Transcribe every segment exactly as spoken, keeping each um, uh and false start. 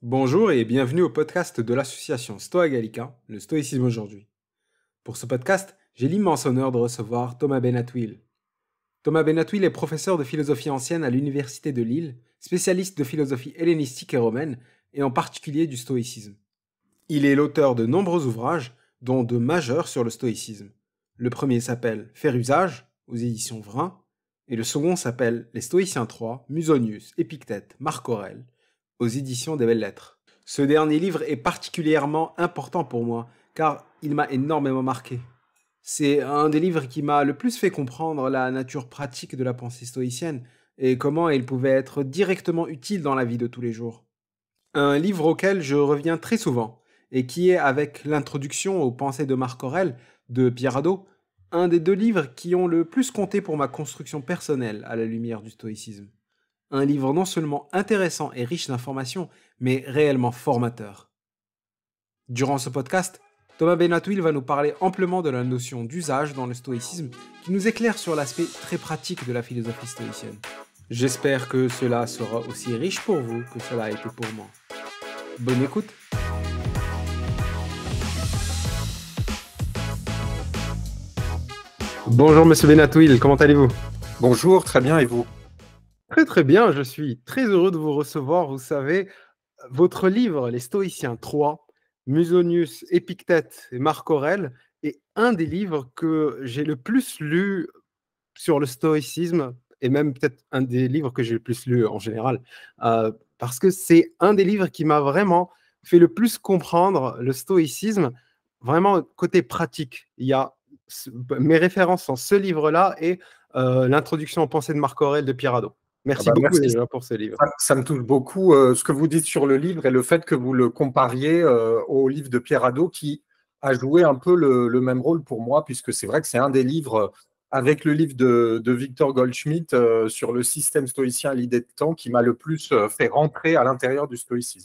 Bonjour et bienvenue au podcast de l'association Stoa Gallica, le stoïcisme aujourd'hui. Pour ce podcast, j'ai l'immense honneur de recevoir Thomas Benatouil. Thomas Benatouil est professeur de philosophie ancienne à l'Université de Lille, spécialiste de philosophie hellénistique et romaine, et en particulier du stoïcisme. Il est l'auteur de nombreux ouvrages, dont deux majeurs sur le stoïcisme. Le premier s'appelle Faire usage, aux éditions Vrin, et le second s'appelle Les Stoïciens trois, Musonius, Épictète, Marc Aurèle, aux éditions des Belles Lettres. Ce dernier livre est particulièrement important pour moi, car il m'a énormément marqué. C'est un des livres qui m'a le plus fait comprendre la nature pratique de la pensée stoïcienne et comment elle pouvait être directement utile dans la vie de tous les jours. Un livre auquel je reviens très souvent, et qui est, avec l'introduction aux pensées de Marc Aurèle, de Pierre Hadot, un des deux livres qui ont le plus compté pour ma construction personnelle à la lumière du stoïcisme. Un livre non seulement intéressant et riche d'informations, mais réellement formateur. Durant ce podcast, Thomas Benatouil va nous parler amplement de la notion d'usage dans le stoïcisme, qui nous éclaire sur l'aspect très pratique de la philosophie stoïcienne. J'espère que cela sera aussi riche pour vous que cela a été pour moi. Bonne écoute! Bonjour Monsieur Benatouil, comment allez-vous? Bonjour, très bien, et vous? Très très bien, je suis très heureux de vous recevoir. Vous savez, votre livre, Les Stoïciens trois, Musonius, Épictète et Marc Aurèle, est un des livres que j'ai le plus lu sur le stoïcisme, et même peut-être un des livres que j'ai le plus lu en général, euh, parce que c'est un des livres qui m'a vraiment fait le plus comprendre le stoïcisme, vraiment côté pratique. Il y a mes références sont ce livre-là et euh, l'introduction aux pensées de Marc Aurèle de Pierre Hadot. Ah Merci bah beaucoup merci, déjà pour ce livre. ça, ça me touche beaucoup euh, ce que vous dites sur le livre et le fait que vous le compariez euh, au livre de Pierre Hadot qui a joué un peu le, le même rôle pour moi, puisque c'est vrai que c'est un des livres, euh, avec le livre de, de Victor Goldschmidt euh, sur le système stoïcien à l'idée de temps, qui m'a le plus euh, fait rentrer à l'intérieur du stoïcisme.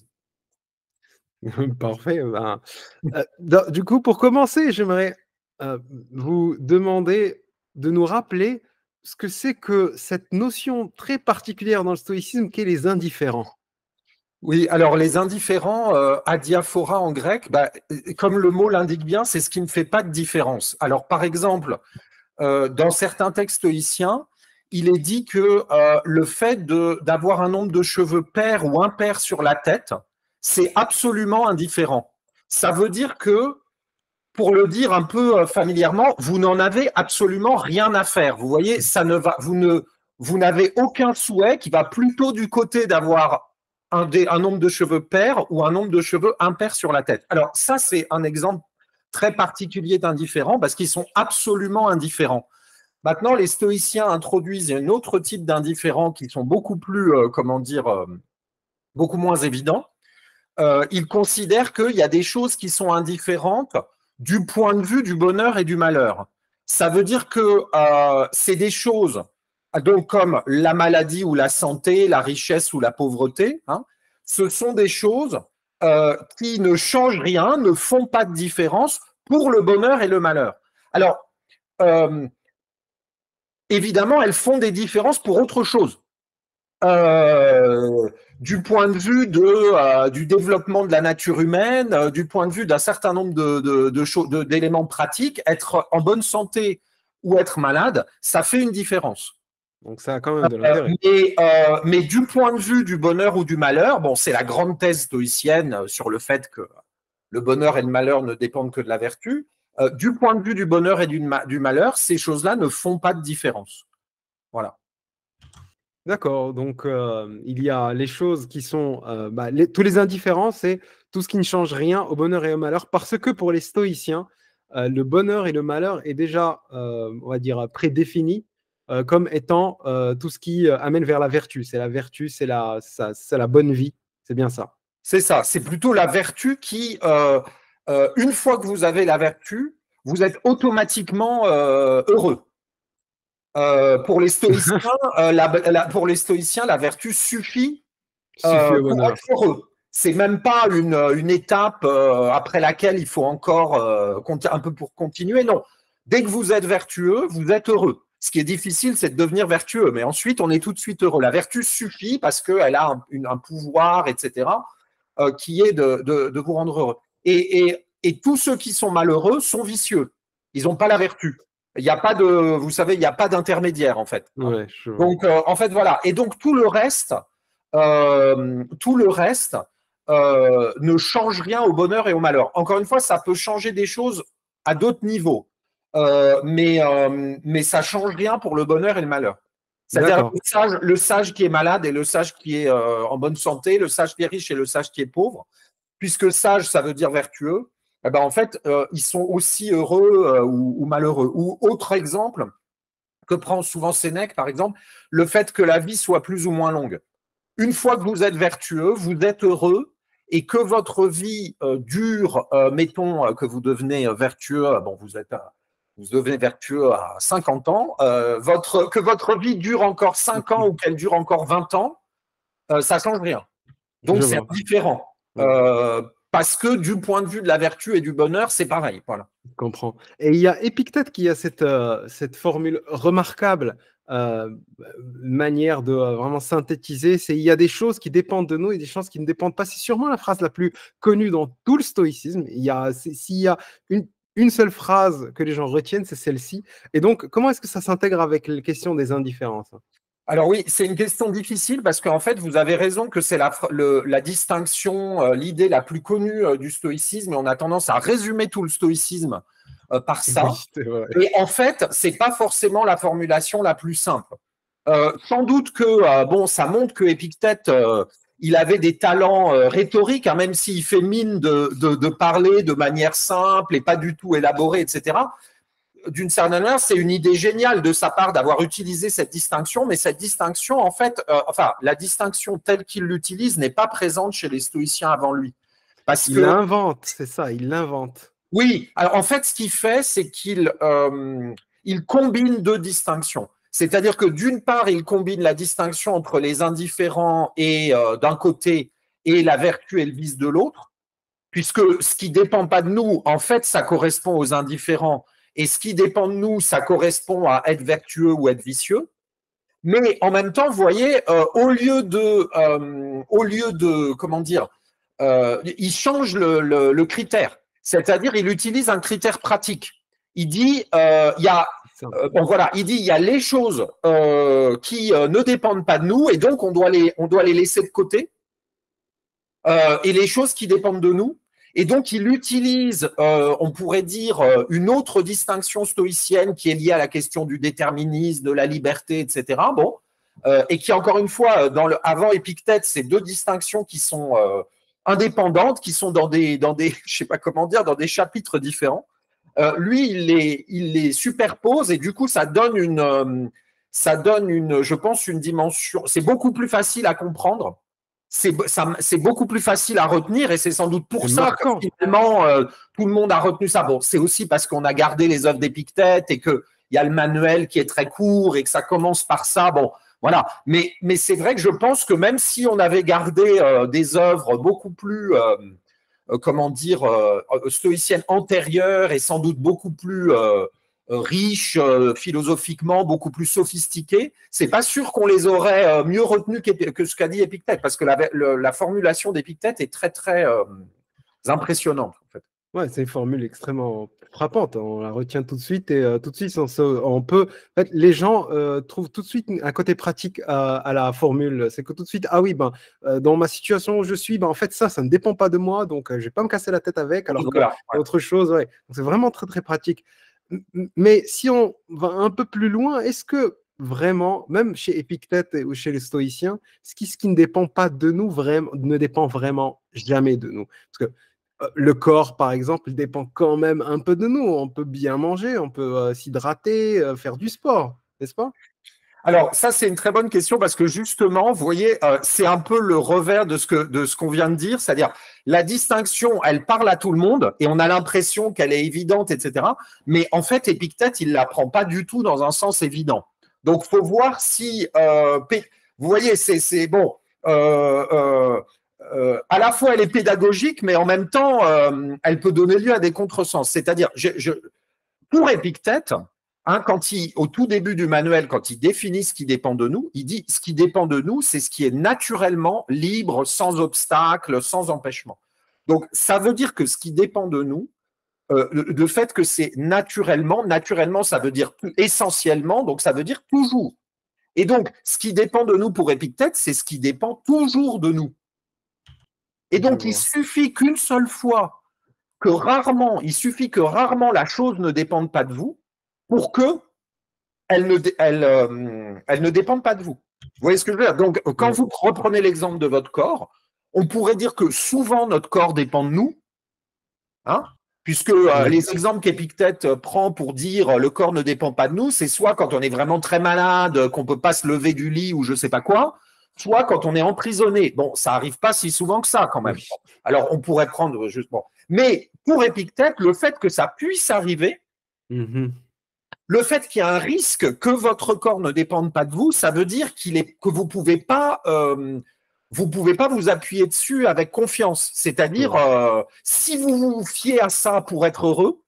Parfait. Ben, euh, da- du coup, pour commencer, j'aimerais euh, vous demander de nous rappeler ce que c'est que cette notion très particulière dans le stoïcisme qu'est les indifférents. Oui, alors les indifférents, euh, adiaphora en grec, bah, comme le mot l'indique bien, c'est ce qui ne fait pas de différence. Alors par exemple, euh, dans certains textes stoïciens, il est dit que euh, le fait de, d'avoir un nombre de cheveux pairs ou impairs sur la tête, c'est absolument indifférent. Ça veut dire que, pour le dire un peu euh, familièrement, vous n'en avez absolument rien à faire. Vous voyez, ça ne va, vous ne, vous n'avez aucun souhait qui va plutôt du côté d'avoir un, des, un nombre de cheveux pairs ou un nombre de cheveux impairs sur la tête. Alors ça, c'est un exemple très particulier d'indifférent parce qu'ils sont absolument indifférents. Maintenant, les stoïciens introduisent un autre type d'indifférents qui sont beaucoup plus, euh, comment dire, euh, beaucoup moins évidents. Euh, ils considèrent qu'il y a des choses qui sont indifférentes du point de vue du bonheur et du malheur. Ça veut dire que euh, c'est des choses, donc comme la maladie ou la santé, la richesse ou la pauvreté, hein, ce sont des choses euh, qui ne changent rien, ne font pas de différence pour le bonheur et le malheur. Alors, euh, évidemment, elles font des différences pour autre chose. Euh, du point de vue de, euh, du développement de la nature humaine, euh, du point de vue d'un certain nombre de, de, de choses, de, d'éléments pratiques, être en bonne santé ou être malade, ça fait une différence. Donc ça a quand même de Euh, l'intérêt. mais, euh, mais du point de vue du bonheur ou du malheur, bon, c'est la grande thèse stoïcienne sur le fait que le bonheur et le malheur ne dépendent que de la vertu. Euh, du point de vue du bonheur et du, du malheur, ces choses-là ne font pas de différence. Voilà. D'accord, donc euh, il y a les choses qui sont... euh, bah, les- tous les indifférents, c'est tout ce qui ne change rien au bonheur et au malheur, parce que pour les stoïciens, euh, le bonheur et le malheur est déjà, euh, on va dire, prédéfini euh, comme étant euh, tout ce qui euh, amène vers la vertu. C'est la vertu, c'est la, ça- c'est la bonne vie, c'est bien ça. C'est ça, c'est plutôt la vertu qui, euh, euh, une fois que vous avez la vertu, vous êtes automatiquement euh, heureux. Euh, pour les stoïciens, euh, la, la, pour les stoïciens, la vertu suffit Suffit euh, au pour bonheur. être heureux. C'est même pas une, une étape euh, après laquelle il faut encore euh, un peu pour continuer. Non, dès que vous êtes vertueux, vous êtes heureux. Ce qui est difficile, c'est de devenir vertueux, mais ensuite on est tout de suite heureux. La vertu suffit parce qu'elle a un, une, un pouvoir, et cetera. euh, qui est de, de, de vous rendre heureux. Et, et, et tous ceux qui sont malheureux sont vicieux. Ils n'ont pas la vertu. Il n'y a pas de, vous savez, il n'y a pas d'intermédiaire en fait. Ouais, je vois. Donc euh, en fait voilà. Et donc tout le reste, euh, tout le reste euh, ne change rien au bonheur et au malheur. Encore une fois, ça peut changer des choses à d'autres niveaux, euh, mais euh, mais ça change rien pour le bonheur et le malheur. C'est-à-dire D'accord. le sage, le sage qui est malade et le sage qui est euh, en bonne santé, le sage qui est riche et le sage qui est pauvre. Puisque sage, ça veut dire vertueux, eh ben, en fait, euh, ils sont aussi heureux euh, ou, ou malheureux. Ou autre exemple que prend souvent Sénèque, par exemple, le fait que la vie soit plus ou moins longue. Une fois que vous êtes vertueux, vous êtes heureux et que votre vie euh, dure, euh, mettons euh, que vous devenez vertueux, euh, bon, vous êtes, euh, vous devenez vertueux à cinquante ans, euh, votre, que votre vie dure encore cinq ans ou qu'elle dure encore vingt ans, euh, ça ne change rien. Donc, Je c'est vois. différent. Ouais, Euh, parce que du point de vue de la vertu et du bonheur, c'est pareil. Voilà. je comprends. Et il y a Épictète qui a cette, euh, cette formule remarquable, euh, manière de euh, vraiment synthétiser. C'est il y a des choses qui dépendent de nous et des choses qui ne dépendent pas. C'est sûrement la phrase la plus connue dans tout le stoïcisme. Il y a, c'est- s'il y a une, une seule phrase que les gens retiennent, c'est celle-ci. Et donc, comment est-ce que ça s'intègre avec la question des indifférences? Alors oui, c'est une question difficile parce qu'en fait, vous avez raison que c'est la, le- la distinction, euh, l'idée la plus connue euh, du stoïcisme et on a tendance à résumer tout le stoïcisme euh, par ça. Oui, c'est vrai. Et en fait, c'est pas forcément la formulation la plus simple. Euh, sans doute que euh, bon, ça montre que Épictète, euh, il avait des talents euh, rhétoriques, hein, même s'il fait mine de, de, de parler de manière simple et pas du tout élaborée, et cetera. D'une certaine manière, c'est une idée géniale de sa part d'avoir utilisé cette distinction, mais cette distinction, en fait, euh, enfin, la distinction telle qu'il l'utilise n'est pas présente chez les stoïciens avant lui. Parce Il que, l'invente, c'est ça, il l'invente. oui, alors en fait, ce qu'il fait, c'est qu'il euh, il combine deux distinctions. C'est-à-dire que d'une part, il combine la distinction entre les indifférents et euh, d'un côté et la vertu et le vice de l'autre, puisque ce qui ne dépend pas de nous, en fait, ça correspond aux indifférents, et ce qui dépend de nous, ça correspond à être vertueux ou être vicieux. Mais en même temps, vous voyez, euh, au lieu de, euh, au lieu de, comment dire, euh, il change le, le, le critère, c'est-à-dire il utilise un critère pratique. Il dit, euh, il y a, euh, bon voilà, il dit, il y a les choses euh, qui euh, ne dépendent pas de nous, et donc on doit les, on doit les laisser de côté, euh, et les choses qui dépendent de nous. Et donc, il utilise, euh, on pourrait dire, euh, une autre distinction stoïcienne qui est liée à la question du déterminisme, de la liberté, et cetera. Bon, euh, et qui, encore une fois, dans le, avant Épictète, c'est deux distinctions qui sont euh, indépendantes, qui sont dans des, dans des, je sais pas comment dire, dans des chapitres différents. Euh, lui, il les, il les superpose et du coup, ça donne une, euh, ça donne une, je pense, une dimension. C'est beaucoup plus facile à comprendre c'est beaucoup plus facile à retenir et c'est sans doute pour ça marquant. que finalement euh, tout le monde a retenu ça. Bon, c'est aussi parce qu'on a gardé les œuvres d'Épictète et qu'il y a le manuel qui est très court et que ça commence par ça. Bon, voilà. Mais, mais c'est vrai que je pense que même si on avait gardé euh, des œuvres beaucoup plus, euh, euh, comment dire, euh, stoïciennes antérieures et sans doute beaucoup plus euh, riches euh, philosophiquement, beaucoup plus sophistiqués, c'est pas sûr qu'on les aurait euh, mieux retenus que ce qu'a dit Épictète, parce que la, le, la formulation d'Épictète est très très euh, impressionnante. En fait. Ouais, c'est une formule extrêmement frappante. On la retient tout de suite et euh, tout de suite, on, se, on peut. En fait, les gens euh, trouvent tout de suite un côté pratique à, à la formule. C'est que tout de suite, ah oui, ben, euh, dans ma situation où je suis, ben, en fait, ça, ça ne dépend pas de moi, donc euh, je ne vais pas me casser la tête avec, alors que voilà, ouais. autre chose, ouais. C'est vraiment très, très pratique. Mais si on va un peu plus loin, est-ce que vraiment, même chez Épictète ou chez les stoïciens, ce qui, ce qui ne dépend pas de nous vraiment, ne dépend vraiment jamais de nous? Parce que euh, le corps, par exemple, il dépend quand même un peu de nous. On peut bien manger, on peut euh, s'hydrater, euh, faire du sport, n'est-ce pas? Alors, ça, c'est une très bonne question parce que justement, vous voyez, euh, c'est un peu le revers de ce que de ce qu'on vient de dire, c'est-à-dire la distinction, elle parle à tout le monde et on a l'impression qu'elle est évidente, et cetera. Mais en fait, Épictète, il la prend pas du tout dans un sens évident. Donc, faut voir si, euh, vous voyez, c'est bon. Euh, euh, euh, à la fois, elle est pédagogique, mais en même temps, euh, elle peut donner lieu à des contresens. C'est-à-dire, je, je, pour Épictète, Hein, quand il, au tout début du manuel, quand il définit ce qui dépend de nous, il dit ce qui dépend de nous, c'est ce qui est naturellement libre, sans obstacle, sans empêchement. Donc, ça veut dire que ce qui dépend de nous, euh, le, le fait que c'est naturellement, naturellement, ça veut dire essentiellement, donc ça veut dire toujours. Et donc, ce qui dépend de nous pour Épictète, c'est ce qui dépend toujours de nous. Et donc, il suffit qu'une seule fois, que rarement, il suffit que rarement la chose ne dépende pas de vous, pour que elle ne, elle, euh, elle ne dépend pas de vous. Vous voyez ce que je veux dire? Donc, quand vous reprenez l'exemple de votre corps, on pourrait dire que souvent notre corps dépend de nous, hein, puisque euh, les exemples qu'Épictète prend pour dire euh, le corps ne dépend pas de nous, c'est soit quand on est vraiment très malade, qu'on ne peut pas se lever du lit ou je ne sais pas quoi, soit quand on est emprisonné. Bon, ça n'arrive pas si souvent que ça quand même. Alors, on pourrait prendre juste... Bon. Mais pour Épictète, le fait que ça puisse arriver, mm-hmm. le fait qu'il y a un risque que votre corps ne dépende pas de vous, ça veut dire qu'il est, que vous ne pouvez pas... Euh, vous pouvez pas vous appuyer dessus avec confiance. C'est-à-dire, euh, si vous vous fiez à ça pour être heureux,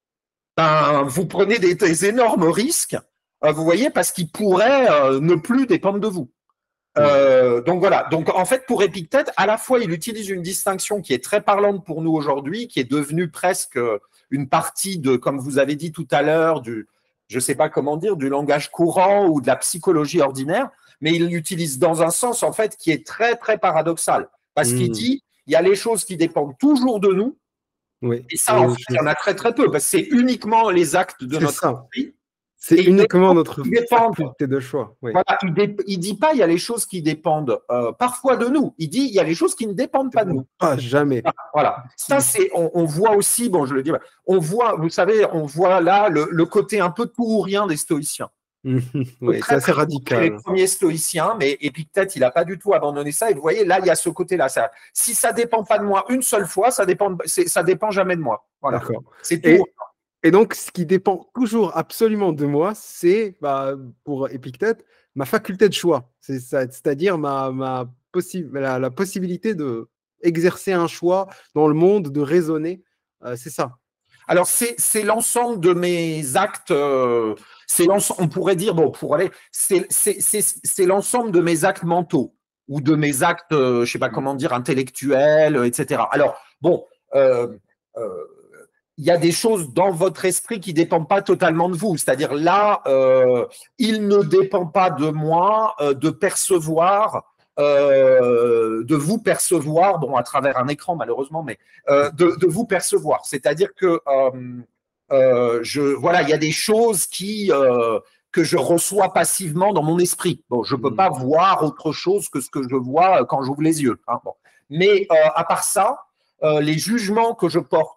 ben, vous prenez des, des énormes risques, euh, vous voyez, parce qu'il pourrait euh, ne plus dépendre de vous. Euh, donc voilà. Donc en fait, pour Épictète, à la fois, il utilise une distinction qui est très parlante pour nous aujourd'hui, qui est devenue presque une partie de, comme vous avez dit tout à l'heure, du, je ne sais pas comment dire, du langage courant ou de la psychologie ordinaire, mais il l'utilise dans un sens, en fait, qui est très, très paradoxal. Parce mmh. qu'il dit, il y a les choses qui dépendent toujours de nous, oui. et ça, oui, en fait, il y en a très, très peu, parce que c'est uniquement les actes de notre esprit. C'est uniquement notre faculté de choix. Oui. Voilà, il ne dit pas il y a les choses qui dépendent euh, parfois de nous. Il dit il y a les choses qui ne dépendent pas de nous. Pas jamais. Voilà. voilà. Ça, c'est, on, on voit aussi, bon, je le dis, on voit, vous savez, on voit là le, le côté un peu tout ou rien des stoïciens. Oui, c'est assez radical. Les premiers stoïciens, mais Épictète, il n'a pas du tout abandonné ça. Et vous voyez, là, il y a ce côté-là. Ça, si ça ne dépend pas de moi une seule fois, ça dépend, ça dépend jamais de moi. Voilà. C'est tout. Et... Et donc, ce qui dépend toujours absolument de moi, c'est, bah, pour Épictète, ma faculté de choix. C'est ça, c'est-à-dire ma, ma possi la, la possibilité d'exercer un choix dans le monde, de raisonner. Euh, c'est ça. Alors, c'est l'ensemble de mes actes. Euh, c'est on pourrait dire, bon, pour aller, c'est l'ensemble de mes actes mentaux ou de mes actes, euh, je ne sais pas comment dire, intellectuels, et cetera. Alors, bon. Euh, euh, il y a des choses dans votre esprit qui ne dépendent pas totalement de vous. C'est-à-dire là, euh, il ne dépend pas de moi euh, de percevoir, euh, de vous percevoir, bon, à travers un écran malheureusement, mais euh, de, de vous percevoir. C'est-à-dire que euh, euh, je, voilà, il y a des choses qui, euh, que je reçois passivement dans mon esprit. Bon, je ne peux pas voir autre chose que ce que je vois quand j'ouvre les yeux. Hein, bon. Mais euh, à part ça, euh, les jugements que je porte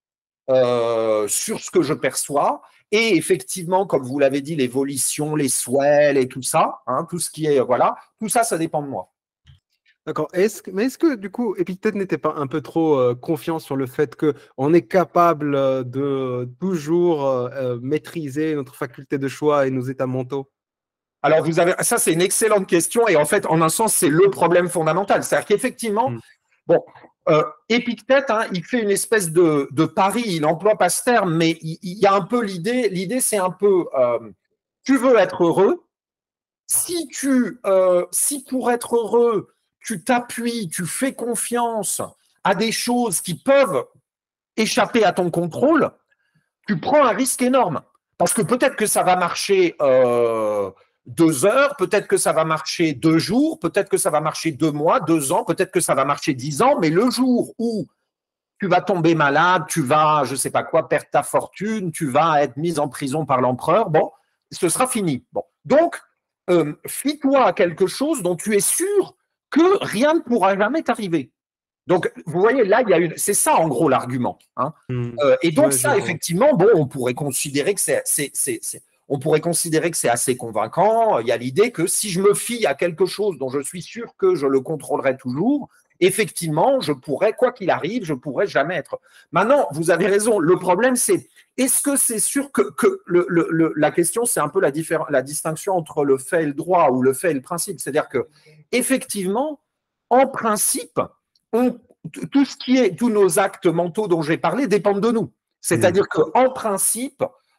Euh, sur ce que je perçois, et effectivement, comme vous l'avez dit, les volitions, les swells et tout ça, hein, tout ce qui est, voilà, tout ça, ça dépend de moi. D'accord. Est-ce que, mais est-ce que, du coup, Épictète n'était pas un peu trop euh, confiant sur le fait qu'on est capable euh, de toujours euh, maîtriser notre faculté de choix et nos états mentaux? Alors, vous avez, ça, c'est une excellente question, et en fait, en un sens, c'est le problème fondamental. C'est-à-dire qu'effectivement, mmh. bon, Euh, Épictète, hein, il fait une espèce de, de pari, il n'emploie pas ce terme, mais il, il y a un peu l'idée, l'idée c'est un peu, euh, tu veux être heureux, si, tu, euh, si pour être heureux, tu t'appuies, tu fais confiance à des choses qui peuvent échapper à ton contrôle, tu prends un risque énorme. Parce que peut-être que ça va marcher euh, deux heures, peut-être que ça va marcher deux jours, peut-être que ça va marcher deux mois, deux ans, peut-être que ça va marcher dix ans, mais le jour où tu vas tomber malade, tu vas, je ne sais pas quoi, perdre ta fortune, tu vas être mis en prison par l'empereur, bon, ce sera fini. Bon. Donc, euh, fie-toi à quelque chose dont tu es sûr que rien ne pourra jamais t'arriver. Donc, vous voyez, là, il y a une. C'est ça, en gros, l'argument. Hein. Mmh. Euh, et donc, ouais, ça, effectivement, bon, on pourrait considérer que c'est. On pourrait considérer que c'est assez convaincant. Il y a l'idée que si je me fie à quelque chose dont je suis sûr que je le contrôlerai toujours, effectivement, je pourrais, quoi qu'il arrive, je pourrais jamais être. Maintenant, vous avez raison. Le problème, c'est est-ce que c'est sûr que, que le, le, le, la question, c'est un peu la, la distinction entre le fait et le droit ou le fait et le principe. C'est-à-dire que, effectivement, en principe, on, tout ce qui est, tous nos actes mentaux dont j'ai parlé dépendent de nous. C'est-à-dire mmh. qu'en principe,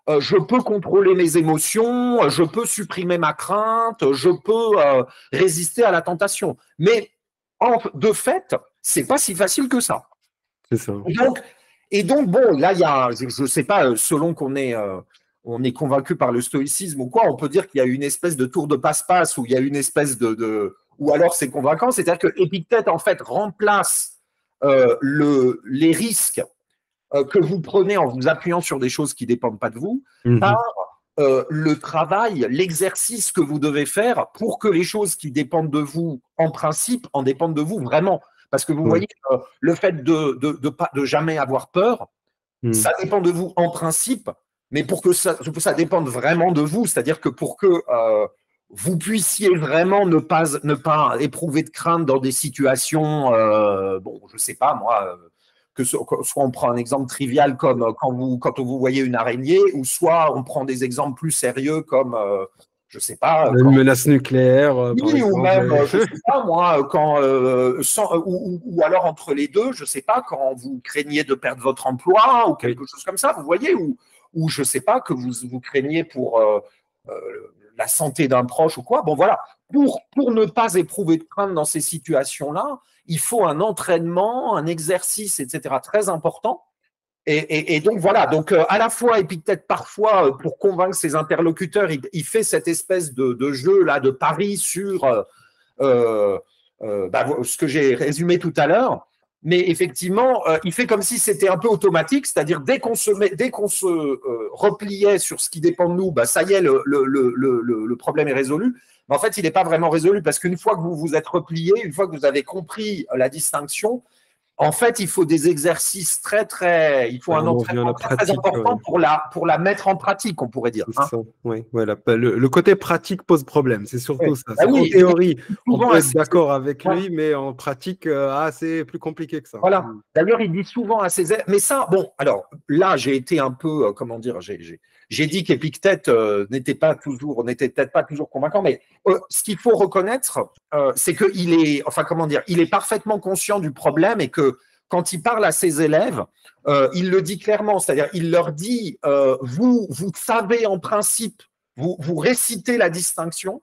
euh, je peux contrôler mes émotions, je peux supprimer ma crainte, je peux euh, résister à la tentation. Mais en, de fait, c'est pas si facile que ça. C'est ça. Et donc, et donc bon, là, il y a, je ne sais pas, selon qu'on est, euh, on est convaincu par le stoïcisme ou quoi, on peut dire qu'il y a une espèce de tour de passe-passe ou il y a une espèce de, de ou alors c'est convaincant, c'est-à-dire que Épictète en fait remplace euh, le, les risques euh, que vous prenez en vous appuyant sur des choses qui ne dépendent pas de vous Mhm. par euh, le travail, l'exercice que vous devez faire pour que les choses qui dépendent de vous en principe en dépendent de vous vraiment. Parce que vous Ouais. voyez, euh, le fait de, de, de, pas, de jamais avoir peur, Mhm. ça dépend de vous en principe, mais pour que ça, ça dépende vraiment de vous, c'est-à-dire que pour que euh, vous puissiez vraiment ne pas, ne pas éprouver de crainte dans des situations, euh, bon, je ne sais pas moi, euh, que ce, soit on prend un exemple trivial comme quand vous, quand vous voyez une araignée, ou soit on prend des exemples plus sérieux comme, euh, je ne sais pas, Une quand, menace nucléaire, euh, par oui, ou exemple. même, je sais pas moi, quand, euh, sans, ou, ou, alors entre les deux, je sais pas, quand vous craignez de perdre votre emploi ou quelque oui. chose comme ça, vous voyez, ou, ou je sais pas, que vous, vous craignez pour euh, euh, la santé d'un proche ou quoi. Bon, voilà. Pour, pour ne pas éprouver de crainte dans ces situations-là, il faut un entraînement, un exercice, et cetera, très important. Et, et, et donc voilà, donc euh, à la fois Épictète parfois euh, pour convaincre ses interlocuteurs, il, il fait cette espèce de, de jeu là, de pari sur euh, euh, euh, bah, ce que j'ai résumé tout à l'heure. Mais effectivement, euh, il fait comme si c'était un peu automatique, c'est-à-dire dès qu'on se met, dès qu'on se euh, repliait sur ce qui dépend de nous, bah ça y est, le, le, le, le, le problème est résolu. Mais en fait, il n'est pas vraiment résolu parce qu'une fois que vous vous êtes replié, une fois que vous avez compris la distinction, en fait, il faut des exercices très, très… Il faut un entraînement très, pratique, très important ouais. pour, la, pour la mettre en pratique, on pourrait dire. Hein. Ça, oui, voilà. Le, le côté pratique pose problème, c'est surtout oui. ça. Bah oui, en théorie, on peut assez… être d'accord avec lui, mais en pratique, euh, ah, c'est plus compliqué que ça. Voilà. D'ailleurs, il dit souvent à ses élèves… Mais ça, bon, alors là, j'ai été un peu, euh, comment dire, j'ai dit qu'Épictète euh, n'était pas toujours, n'était peut-être pas toujours convaincant, mais euh, ce qu'il faut reconnaître, euh, c'est qu'il est, enfin, comment dire, il est parfaitement conscient du problème et que quand il parle à ses élèves, euh, il le dit clairement, c'est-à-dire il leur dit, euh, vous, vous savez en principe, vous, vous récitez la distinction,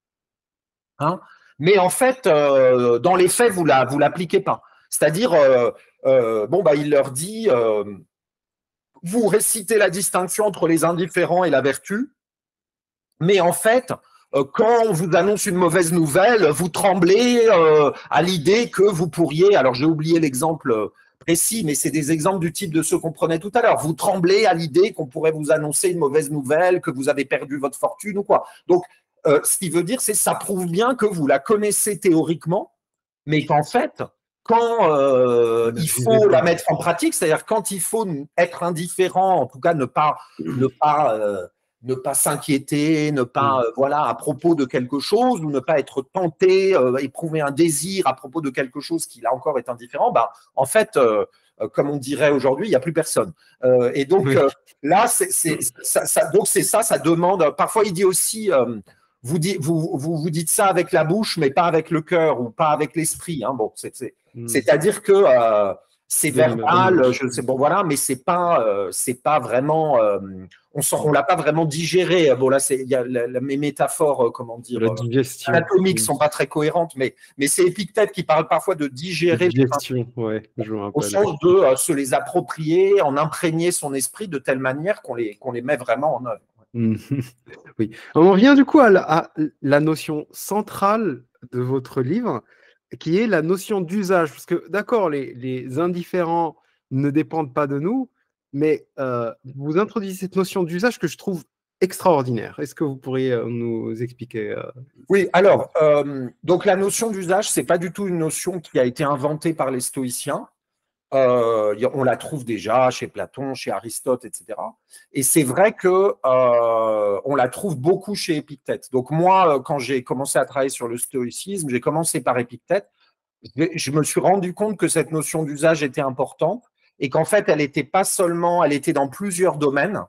hein, mais en fait, euh, dans les faits, vous la, vous l'appliquez pas. C'est-à-dire, euh, euh, bon, bah, il leur dit, euh, vous récitez la distinction entre les indifférents et la vertu, mais en fait, euh, quand on vous annonce une mauvaise nouvelle, vous tremblez euh, à l'idée que vous pourriez, alors j'ai oublié l'exemple précis, mais c'est des exemples du type de ceux qu'on prenait tout à l'heure, vous tremblez à l'idée qu'on pourrait vous annoncer une mauvaise nouvelle, que vous avez perdu votre fortune ou quoi. Donc, euh, ce qui veut dire, c'est que ça prouve bien que vous la connaissez théoriquement, mais qu'en fait, quand euh, il faut la mettre en pratique, c'est-à-dire quand il faut être indifférent, en tout cas ne pas, ne pas, euh, ne pas s'inquiéter, ne pas, euh, voilà, à propos de quelque chose, ou ne pas être tenté, euh, éprouver un désir à propos de quelque chose qui là encore est indifférent, bah, en fait, euh, comme on dirait aujourd'hui, il n'y a plus personne. Euh, et donc euh, là, c'est ça, ça, donc c'est ça, ça demande. Parfois, il dit aussi. Euh, Vous, dit, vous, vous, vous dites ça avec la bouche, mais pas avec le cœur ou pas avec l'esprit. Hein. Bon, c'est-à-dire que euh, c'est verbal, je sais, bon voilà, mais c'est pas, euh, c'est pas vraiment, euh, on on l'a pas vraiment digéré. Bon là, c'est, il y a la, la, mes métaphores, euh, comment dire, la digestion. anatomiques sont pas très cohérentes, mais mais c'est Épictète qui parle parfois de digérer, digestion, ouais, je me rappelle. Au sens de euh, se les approprier, en imprégner son esprit de telle manière qu'on les qu'on les met vraiment en œuvre. Oui. On revient du coup à la, à la notion centrale de votre livre, qui est la notion d'usage. Parce que, d'accord, les, les indifférents ne dépendent pas de nous, mais euh, vous introduisez cette notion d'usage que je trouve extraordinaire. Est-ce que vous pourriez euh, nous expliquer euh... Oui, alors, euh, donc la notion d'usage, ce n'est pas du tout une notion qui a été inventée par les stoïciens. Euh, on la trouve déjà chez Platon, chez Aristote, et cetera. Et c'est vrai que euh, on la trouve beaucoup chez Épictète. Donc moi, quand j'ai commencé à travailler sur le stoïcisme, j'ai commencé par Épictète. Je me suis rendu compte que cette notion d'usage était importante et qu'en fait, elle n'était pas seulement, elle était dans plusieurs domaines.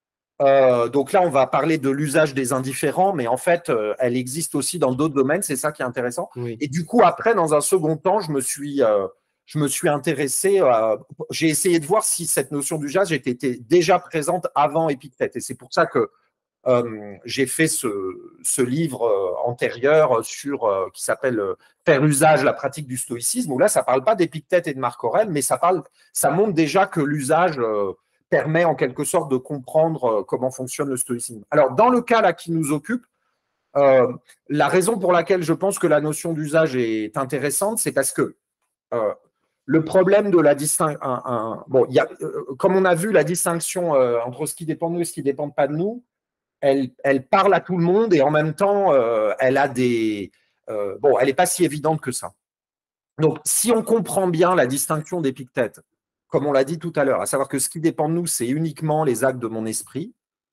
Euh, donc là, on va parler de l'usage des indifférents, mais en fait, euh, elle existe aussi dans d'autres domaines. C'est ça qui est intéressant. Oui. Et du coup, après, dans un second temps, je me suis… Euh, je me suis intéressé, à, j'ai essayé de voir si cette notion d'usage était, était déjà présente avant Épictète. Et c'est pour ça que euh, j'ai fait ce, ce livre euh, antérieur sur, euh, qui s'appelle euh, Faire usage, la pratique du stoïcisme, où là, ça ne parle pas d'Épictète et de Marc Aurèle, mais ça, parle, ça montre déjà que l'usage euh, permet en quelque sorte de comprendre euh, comment fonctionne le stoïcisme. Alors, dans le cas là qui nous occupe, euh, la raison pour laquelle je pense que la notion d'usage est intéressante, c'est parce que euh, le problème de la distinction, bon, il y a, euh, comme on a vu, la distinction euh, entre ce qui dépend de nous et ce qui ne dépend pas de nous, elle, elle parle à tout le monde et en même temps, euh, elle a des, euh, bon, elle n'est pas si évidente que ça. Donc, si on comprend bien la distinction d'Épictète, comme on l'a dit tout à l'heure, à savoir que ce qui dépend de nous, c'est uniquement les actes de mon esprit.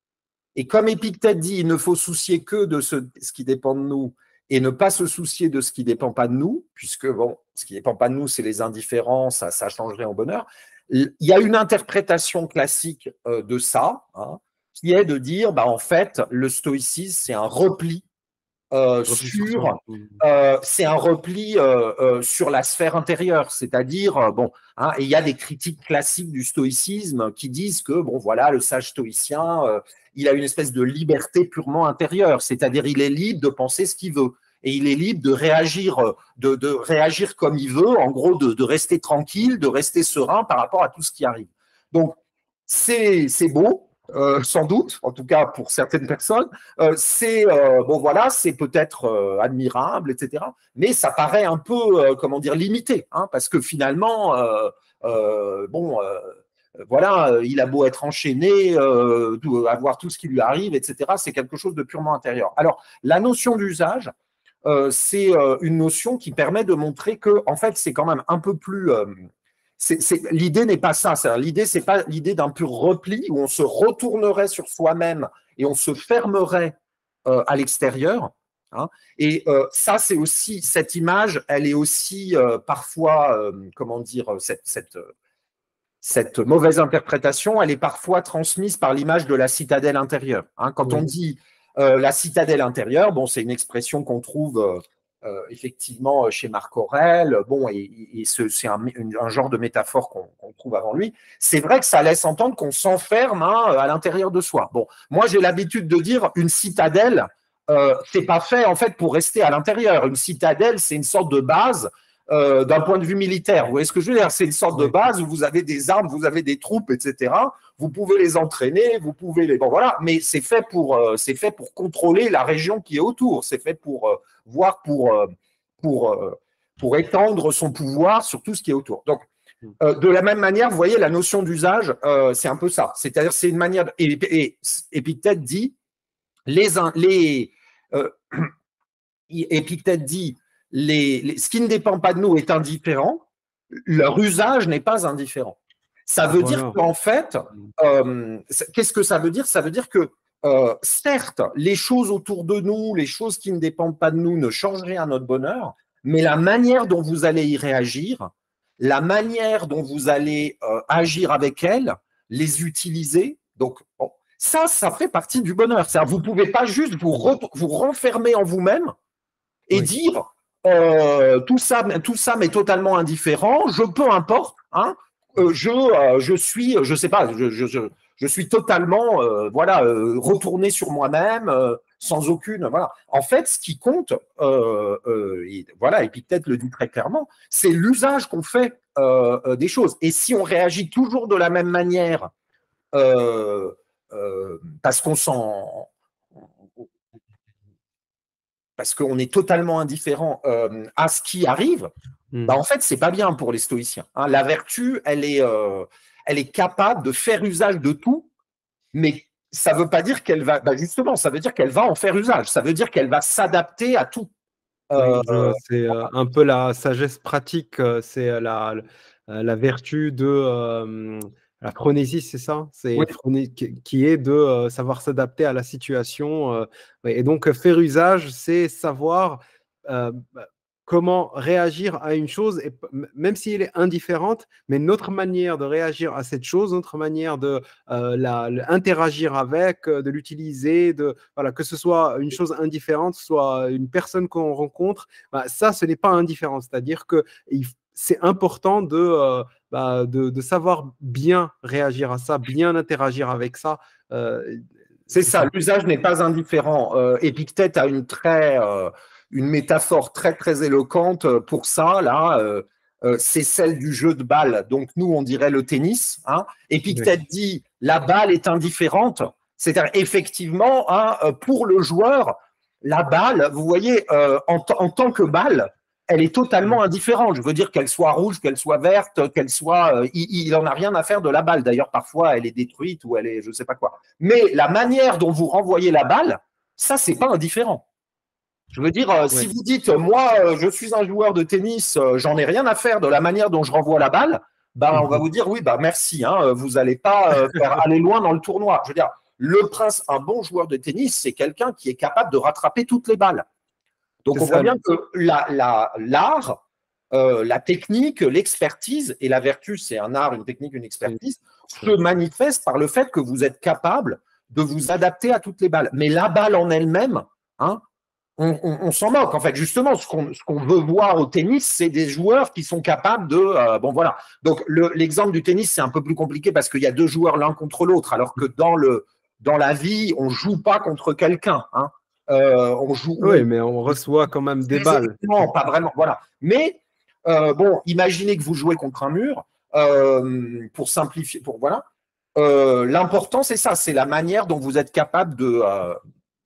Et comme Épictète dit, il ne faut soucier que de ce, ce qui dépend de nous et ne pas se soucier de ce qui ne dépend pas de nous, puisque bon, ce qui ne dépend pas de nous, c'est les indifférents, ça, ça changerait en bonheur. Il y a une interprétation classique euh, de ça, hein, qui est de dire, bah, en fait, le stoïcisme, c'est un repli euh, sur, euh, c'est un repli euh, euh, sur la sphère intérieure, c'est-à-dire, euh, bon, hein, et il y a des critiques classiques du stoïcisme qui disent que, bon, voilà, le sage stoïcien, euh, il a une espèce de liberté purement intérieure, c'est-à-dire il est libre de penser ce qu'il veut et il est libre de réagir, de, de réagir comme il veut, en gros, de, de rester tranquille, de rester serein par rapport à tout ce qui arrive. Donc, c'est beau. Euh, sans doute, en tout cas pour certaines personnes, euh, c'est euh, bon voilà, c'est peut-être euh, admirable, et cetera. Mais ça paraît un peu, euh, comment dire, limité, hein, parce que finalement, euh, euh, bon, euh, voilà, il a beau être enchaîné, euh, avoir tout ce qui lui arrive, et cetera. C'est quelque chose de purement intérieur. Alors, la notion d'usage, euh, c'est euh, une notion qui permet de montrer que, en fait, c'est quand même un peu plus euh, l'idée n'est pas ça. L'idée, c'est pas l'idée d'un pur repli où on se retournerait sur soi-même et on se fermerait euh, à l'extérieur. Hein. Et euh, ça, c'est aussi cette image. Elle est aussi euh, parfois, euh, comment dire, cette, cette, cette mauvaise interprétation. Elle est parfois transmise par l'image de la citadelle intérieure. Hein. Quand oui. on dit euh, la citadelle intérieure, bon, c'est une expression qu'on trouve. Euh, Euh, effectivement chez Marc Aurèle, bon, et, et c'est un, un genre de métaphore qu'on qu'on trouve avant lui. C'est vrai que ça laisse entendre qu'on s'enferme hein, à l'intérieur de soi. Bon, moi j'ai l'habitude de dire une citadelle, euh, c'est pas fait en fait pour rester à l'intérieur. Une citadelle, c'est une sorte de base euh, d'un point de vue militaire. Vous voyez ce que je veux dire? C'est une sorte de base où vous avez des armes, vous avez des troupes, et cetera. Vous pouvez les entraîner, vous pouvez les… Bon, voilà, mais c'est fait pour, euh, c'est fait pour contrôler la région qui est autour. C'est fait pour… Euh, voire pour, pour, pour étendre son pouvoir sur tout ce qui est autour. Donc, euh, de la même manière, vous voyez, la notion d'usage, euh, c'est un peu ça. C'est-à-dire, c'est une manière… Et, et Épictète dit, les, les, euh, Épictète dit les, les, ce qui ne dépend pas de nous est indifférent, leur usage n'est pas indifférent. Ça veut voilà. dire qu'en fait, euh, qu'est-ce que ça veut dire? Ça veut dire que Euh, certes, les choses autour de nous, les choses qui ne dépendent pas de nous ne changent rien à notre bonheur, mais la manière dont vous allez y réagir, la manière dont vous allez euh, agir avec elles, les utiliser, donc bon, ça, ça fait partie du bonheur. Vous ne pouvez pas juste vous, vous renfermer en vous-même et oui. dire euh, tout ça, tout ça m'est totalement indifférent, je peu importe, hein, euh, je, euh, je suis, je sais pas, je, je, je Je suis totalement euh, voilà, euh, retourné sur moi-même, euh, sans aucune… Voilà. En fait, ce qui compte, euh, euh, et voilà, Épictète le dit très clairement, c'est l'usage qu'on fait euh, euh, des choses. Et si on réagit toujours de la même manière, euh, euh, parce qu'on s'en… parce qu'on est totalement indifférent euh, à ce qui arrive, mmh. bah, en fait, c'est pas bien pour les stoïciens. Hein. La vertu, elle est… Euh, elle est capable de faire usage de tout, mais ça ne veut pas dire qu'elle va… Bah justement, ça veut dire qu'elle va en faire usage. Ça veut dire qu'elle va s'adapter à tout. Euh, oui, c'est euh, un peu la sagesse pratique, c'est la, la vertu de euh, la phronésis, c'est ça? C'est oui. Qui est de euh, savoir s'adapter à la situation. Euh, et donc, faire usage, c'est savoir… Euh, comment réagir à une chose, et même si elle est indifférente, mais notre manière de réagir à cette chose, notre manière de euh, la, la, interagir avec, de l'utiliser, de voilà, que ce soit une chose indifférente, soit une personne qu'on rencontre, bah, ça, ce n'est pas indifférent. C'est-à-dire que il, c'est important de, euh, bah, de, de savoir bien réagir à ça, bien interagir avec ça. Euh, c'est ça, l'usage n'est pas indifférent. Euh, Épictète a une, très, euh, une métaphore très, très éloquente pour ça, là. Euh, euh, c'est celle du jeu de balle. Donc, nous, on dirait le tennis. Hein. Épictète oui. dit la balle est indifférente. C'est-à-dire, effectivement, hein, pour le joueur, la balle, vous voyez, euh, en, en tant que balle, elle est totalement indifférente. Je veux dire qu'elle soit rouge, qu'elle soit verte, qu'elle soit… Euh, il n'en a rien à faire de la balle. D'ailleurs, parfois, elle est détruite ou elle est… je ne sais pas quoi. Mais la manière dont vous renvoyez la balle, ça, c'est pas indifférent. Je veux dire, euh, oui. si vous dites, moi, euh, je suis un joueur de tennis, euh, j'en ai rien à faire de la manière dont je renvoie la balle, bah, mm-hmm. on va vous dire, oui, bah, merci, hein, vous n'allez pas euh, faire aller loin dans le tournoi. Je veux dire, le prince, un bon joueur de tennis, c'est quelqu'un qui est capable de rattraper toutes les balles. Donc, on voit bien que l'art, la, la, euh, la technique, l'expertise, et la vertu, c'est un art, une technique, une expertise, se manifeste par le fait que vous êtes capable de vous adapter à toutes les balles. Mais la balle en elle-même, hein, on, on, on s'en moque. En fait, justement, ce qu'on ce qu'on veut voir au tennis, c'est des joueurs qui sont capables de… Euh, bon, voilà. Donc, l'exemple le, du tennis, c'est un peu plus compliqué parce qu'il y a deux joueurs l'un contre l'autre, alors que dans, le, dans la vie, on ne joue pas contre quelqu'un, hein. Euh, on joue. Oui, on, mais on reçoit quand même des balles. Non, pas vraiment. Voilà. Mais euh, bon, imaginez que vous jouez contre un mur. Euh, pour simplifier, pour voilà. Euh, L'important, c'est ça, c'est la manière dont vous êtes capable de euh,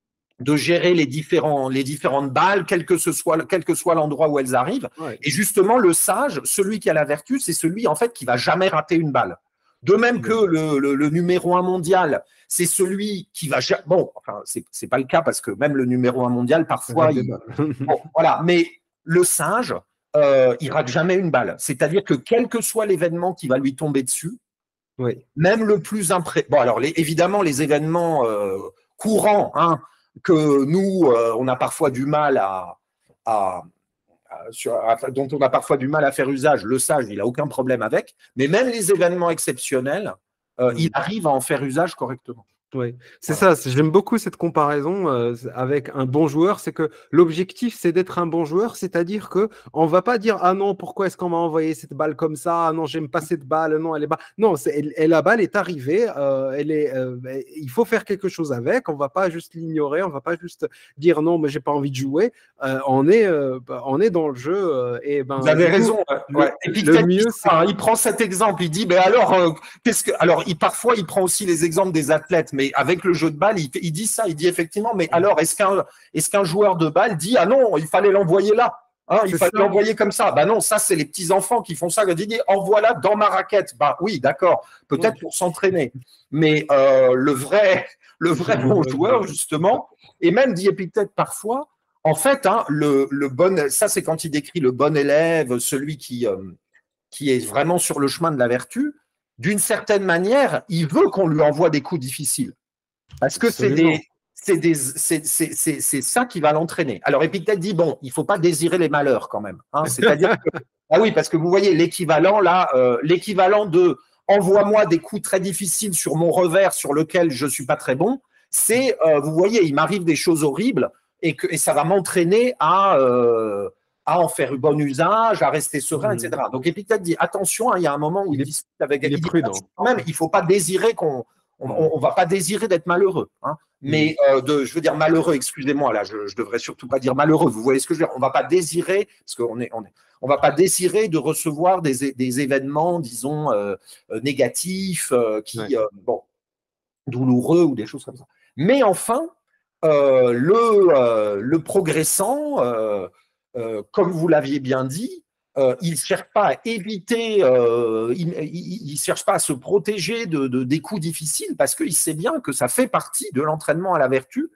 de gérer les différents les différentes balles, quel que ce soit quel que soit l'endroit où elles arrivent. Ouais. Et justement, le sage, celui qui a la vertu, c'est celui en fait qui va jamais rater une balle. De même que le, le, le numéro un mondial, c'est celui qui va… Bon, enfin, c'est c'est pas le cas parce que même le numéro un mondial, parfois… Il... Bon, voilà, mais le singe, euh, il rate jamais une balle. C'est-à-dire que quel que soit l'événement qui va lui tomber dessus, oui. même le plus impré… Bon, alors, les, évidemment, les événements euh, courants, hein, que nous, euh, on a parfois du mal à… à Sur, dont on a parfois du mal à faire usage, le sage, il n'a aucun problème avec, mais même les événements exceptionnels, euh, mmh. il arrive à en faire usage correctement. Oui, c'est voilà. ça, j'aime beaucoup cette comparaison euh, avec un bon joueur, c'est que l'objectif, c'est d'être un bon joueur, c'est-à-dire qu'on ne va pas dire « Ah non, pourquoi est-ce qu'on m'a envoyé cette balle comme ça? Ah non, j'aime pas cette balle, non, elle est bas. » Non, elle, elle, la balle est arrivée, euh, elle est, euh, il faut faire quelque chose avec, on ne va pas juste l'ignorer, on ne va pas juste dire « Non, mais j'ai pas envie de jouer. Euh, » on, est, euh, on est dans le jeu. Euh, et ben, Vous avez raison. Le, ouais. Et puis, le mieux, c'est… Il prend cet exemple, il dit « Mais alors, euh, qu'est-ce que… » Alors, il, parfois, il prend aussi les exemples des athlètes, mais avec le jeu de balle, il, il dit ça, il dit effectivement, mais alors, est-ce qu'un est-ce qu'un joueur de balle dit « Ah non, il fallait l'envoyer là, hein, il fallait l'envoyer comme ça ». Ben non, ça, c'est les petits-enfants qui font ça. Ils disent « Envoie-la dans ma raquette ». Ben oui, d'accord, peut-être oui. pour s'entraîner. Mais euh, le vrai, le vrai bon joueur, justement, et même dit Épictète parfois, en fait, hein, le, le bon, ça, c'est quand il décrit le bon élève, celui qui, euh, qui est vraiment sur le chemin de la vertu, d'une certaine manière, il veut qu'on lui envoie des coups difficiles. Parce que c'est des, c'est des, c'est, c'est, c'est, c'est ça qui va l'entraîner. Alors Épictète dit bon, il faut pas désirer les malheurs quand même. Hein, c'est-à-dire que ah oui, parce que vous voyez l'équivalent là, euh, l'équivalent de envoie-moi des coups très difficiles sur mon revers sur lequel je suis pas très bon. C'est euh, vous voyez, il m'arrive des choses horribles et que et ça va m'entraîner à euh, à en faire bon usage, à rester serein, mmh. et cetera. Donc Épictète dit attention, hein, il y a un moment où il, il discute avec il est prudent. Quand même, il faut pas désirer qu'on On ne va pas désirer d'être malheureux, hein. Mais euh, de, je veux dire malheureux, excusez-moi, là, je, je devrais surtout pas dire malheureux. Vous voyez ce que je veux dire? On ne va pas désirer, parce qu'on est, on est, on va pas désirer de recevoir des, des événements, disons, euh, négatifs, euh, qui, ouais. euh, bon, douloureux ou des choses comme ça. Mais enfin, euh, le, euh, le progressant, euh, euh, comme vous l'aviez bien dit, Euh, il ne cherche pas à éviter, euh, il ne cherche pas à se protéger de, de, des coups difficiles parce qu'il sait bien que ça fait partie de l'entraînement à la vertu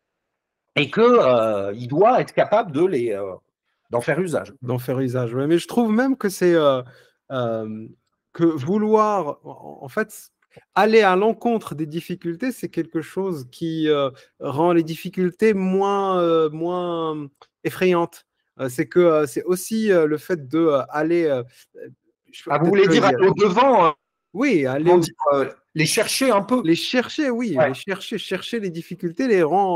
et qu'il euh, doit être capable de les, euh, d'en faire usage. D'en faire usage, oui. Mais je trouve même que c'est euh, euh, que vouloir, en fait, aller à l'encontre des difficultés, c'est quelque chose qui euh, rend les difficultés moins, euh, moins effrayantes. C'est que euh, c'est aussi euh, le fait de euh, aller. Euh, ah, vous voulez dire aller au devant? Hein. Oui, aller au... dire, euh, les chercher un peu. Les chercher, oui, ouais. les chercher, chercher les difficultés, les rend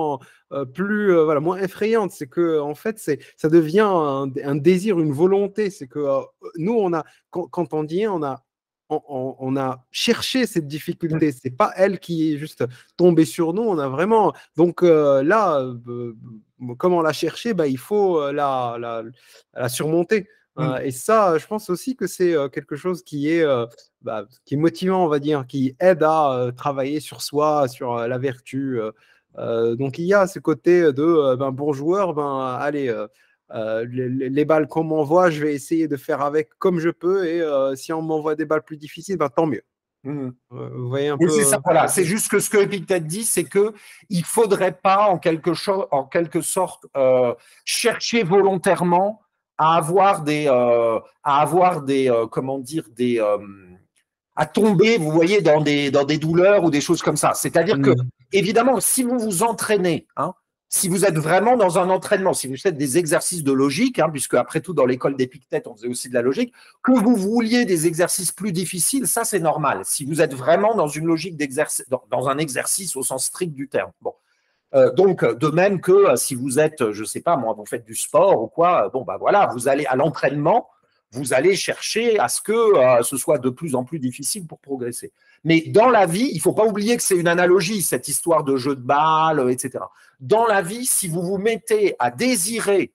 euh, plus euh, voilà, moins effrayante. C'est que en fait, c'est ça devient un, un désir, une volonté. C'est que euh, nous, on a quand, quand on dit on a on, on- on a cherché cette difficulté. C'est pas elle qui est juste tombée sur nous. On a vraiment donc euh, là, euh, euh, comme on l'a cherché, bah, il faut euh, la, la, la surmonter. Euh, et ça, je pense aussi que c'est euh, quelque chose qui est, euh, bah, qui est motivant, on va dire, qui aide à euh, travailler sur soi, sur euh, la vertu. euh. Euh, donc il y a ce côté de euh, ben, bon joueur, ben, allez, euh, euh, les, les balles qu'on m'envoie, je vais essayer de faire avec comme je peux. Et euh, si on m'envoie des balles plus difficiles, ben, tant mieux. Mmh. Euh, vous voyez un Oui, c'est peu. ça. euh, Voilà, c'est juste que ce que Épictète dit, c'est que il faudrait pas, en quelque chose, en quelque sorte, euh, chercher volontairement à avoir des, euh, à avoir des, euh, comment dire, des, euh, à tomber, vous voyez, dans des, dans des douleurs ou des choses comme ça. C'est-à-dire que, hmm. évidemment, si vous vous entraînez, hein, si vous êtes vraiment dans un entraînement, si vous faites des exercices de logique, hein, puisque après tout, dans l'école d'Épictète, on faisait aussi de la logique, que vous vouliez des exercices plus difficiles, ça c'est normal. Si vous êtes vraiment dans une logique d'exercice, dans, dans un exercice au sens strict du terme. Bon. Euh, donc, de même que euh, si vous êtes, je sais pas, moi, vous faites du sport ou quoi, euh, bon, bah voilà, vous allez à l'entraînement, vous allez chercher à ce que euh, ce soit de plus en plus difficile pour progresser. Mais dans la vie, il ne faut pas oublier que c'est une analogie, cette histoire de jeu de balle, euh, et cetera. Dans la vie, si vous vous mettez à désirer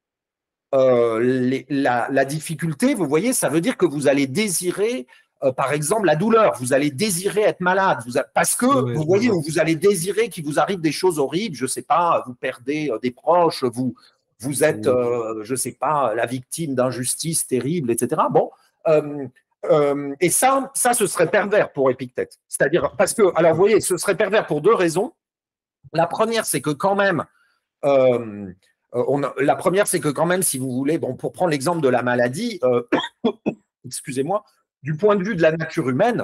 euh, les, la, la difficulté, vous voyez, ça veut dire que vous allez désirer euh, par exemple, la douleur. Vous allez désirer être malade, vous a... parce que Ouais, vous je voyez, vois. où vous allez désirer qu'il vous arrive des choses horribles. Je sais pas, vous perdez euh, des proches, vous vous êtes, Ou- euh, je sais pas, la victime d'injustices terribles, et cetera. Bon. Euh, euh, et ça, ça, ce serait pervers pour Épictète. C'est-à-dire, parce que, alors, vous voyez, ce serait pervers pour deux raisons. La première, c'est que quand même, euh, on a, la première, c'est que quand même, si vous voulez, bon, pour prendre l'exemple de la maladie, euh, excusez-moi, du point de vue de la nature humaine,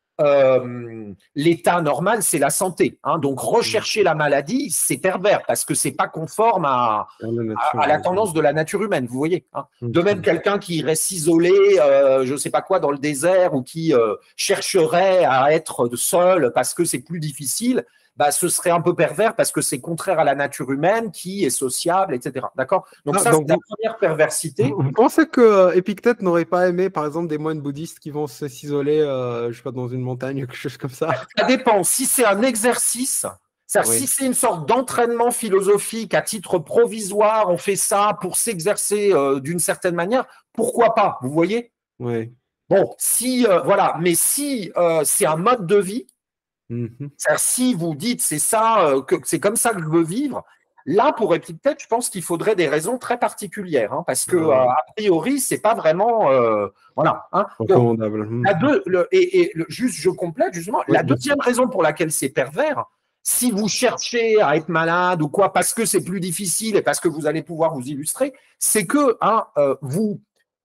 euh, l'état normal, c'est la santé. Hein. Donc, hmm. rechercher la maladie, c'est pervers parce que c'est pas conforme à, Dans la à, nature, à la ouais, je vois. tendance de la nature humaine, vous voyez. Hein. De même, Ok. quelqu'un qui irait s'isoler, euh, je ne sais pas quoi, dans le désert ou qui euh, chercherait à être seul parce que c'est plus difficile, bah, ce serait un peu pervers parce que c'est contraire à la nature humaine qui est sociable, et cetera. D'accord. Donc, Ah, ça, c'est donc la vous, première perversité. vous- vous pensez que euh, Épictète n'aurait pas aimé, par exemple, des moines bouddhistes qui vont se- s'isoler, euh, je sais pas, dans une montagne ou quelque chose comme ça? Ça dépend. Si c'est un exercice, c'est-à-dire si Oui, c'est une sorte d'entraînement philosophique à titre provisoire, on fait ça pour s'exercer euh, d'une certaine manière, pourquoi pas, vous voyez? oui. Bon, si, euh, voilà, mais si euh, c'est un mode de vie, Mhm. c'est-à-dire si vous dites c'est ça, euh, que c'est comme ça que je veux vivre, là, pour Épictète, je pense qu'il faudrait des raisons très particulières, hein, parce que, Ah euh, oui, a priori, c'est pas vraiment, euh, voilà. Hein. Bon, recommandable. la Mhm. deux, le, et, et le, juste, je complète justement, Oui, la bien sûr. deuxième raison pour laquelle c'est pervers, si vous cherchez à être malade ou quoi, parce que c'est plus difficile et parce que vous allez pouvoir vous illustrer, c'est que hein, euh, vous,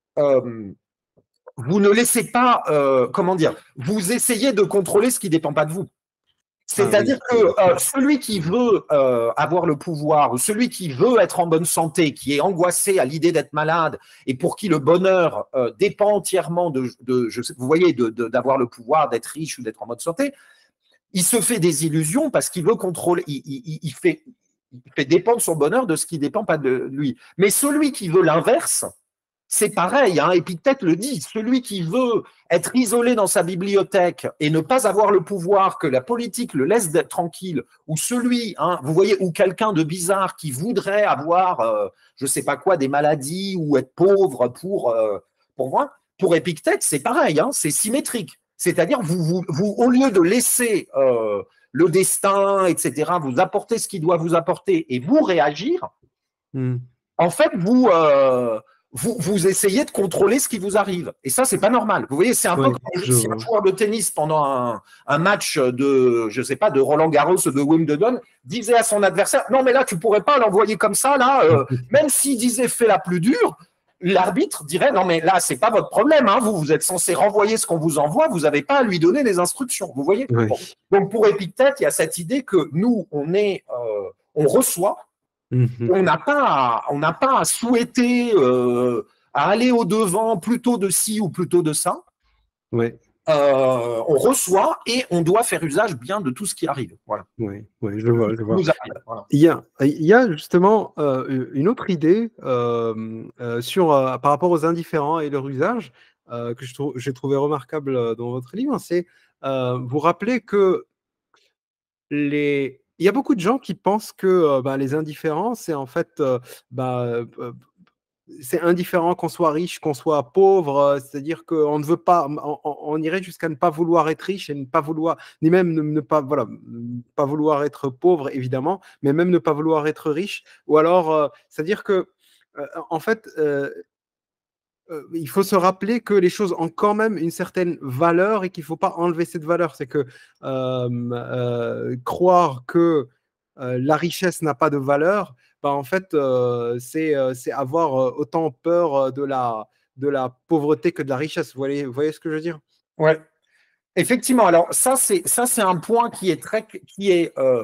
euh, vous ne laissez pas, euh, comment dire, vous essayez de contrôler ce qui ne dépend pas de vous. Ah oui, C'est-à-dire que je vois. euh, celui qui veut euh, avoir le pouvoir ou celui qui veut être en bonne santé, qui est angoissé à l'idée d'être malade et pour qui le bonheur euh, dépend entièrement de, de je sais, vous voyez, de, de, d'avoir le pouvoir, d'être riche ou d'être en bonne santé, il se fait des illusions parce qu'il veut contrôler, il, il, il, fait, il fait dépendre son bonheur de ce qui ne dépend pas de lui. Mais celui qui veut l'inverse, c'est pareil, hein, Épictète le dit, celui qui veut être isolé dans sa bibliothèque et ne pas avoir le pouvoir, que la politique le laisse tranquille, ou celui, hein, vous voyez, ou quelqu'un de bizarre qui voudrait avoir, euh, je ne sais pas quoi, des maladies ou être pauvre pour, euh, pour moi, pour Épictète, c'est pareil, hein, c'est symétrique. C'est-à-dire, vous, vous, vous, au lieu de laisser euh, le destin, et cetera, vous apporter ce qu'il doit vous apporter et vous réagir, Mhm. en fait, vous, euh, vous, vous essayez de contrôler ce qui vous arrive. Et ça, c'est pas normal. Vous voyez, c'est un peu Oui, comme je si un vois. joueur de tennis, pendant un, un match de, je sais pas, de Roland Garros ou de Wimbledon, disait à son adversaire, non, mais là, tu pourrais pas l'envoyer comme ça, là, euh, même s'il disait fais la plus dure, l'arbitre dirait, non, mais là, c'est pas votre problème, hein, vous, vous êtes censé renvoyer ce qu'on vous envoie, vous n'avez pas à lui donner les instructions. Vous voyez? Oui. Bon. Donc, pour Épictète, il y a cette idée que nous, on est, euh, on reçoit, Mhm. on n'a pas, à- on n'a pas à souhaiter euh, à aller au devant plutôt de ci ou plutôt de ça. Oui. euh, on reçoit et on doit faire usage bien de tout ce qui arrive. Voilà. Oui, oui, je vois, je vois. Arrive, voilà. Il y a, il y a justement euh, une autre idée euh, euh, sur, euh, par rapport aux indifférents et leur usage euh, que je trou- j'ai trouvé remarquable euh, dans votre livre, c'est euh, vous rappeler que les... il y a beaucoup de gens qui pensent que euh, bah, les indifférents, c'est en fait euh, bah, euh, c'est indifférent qu'on soit riche, qu'on soit pauvre, euh, c'est-à-dire qu'on ne veut pas, on, on- on irait jusqu'à ne pas vouloir être riche et ne pas vouloir, ni même ne, ne pas, voilà, ne pas vouloir être pauvre, évidemment, mais même ne pas vouloir être riche. Ou alors, euh, c'est-à-dire que, euh, en fait, euh, euh, il faut se rappeler que les choses ont quand même une certaine valeur et qu'il ne faut pas enlever cette valeur. C'est que euh, euh, croire que euh, la richesse n'a pas de valeur, bah, en fait, euh, c'est euh, c'est avoir euh, autant peur euh, de la, de la pauvreté que de la richesse. Vous voyez, vous voyez ce que je veux dire? Ouais, effectivement. Alors ça, c'est ça, c'est un point qui est très, qui est euh,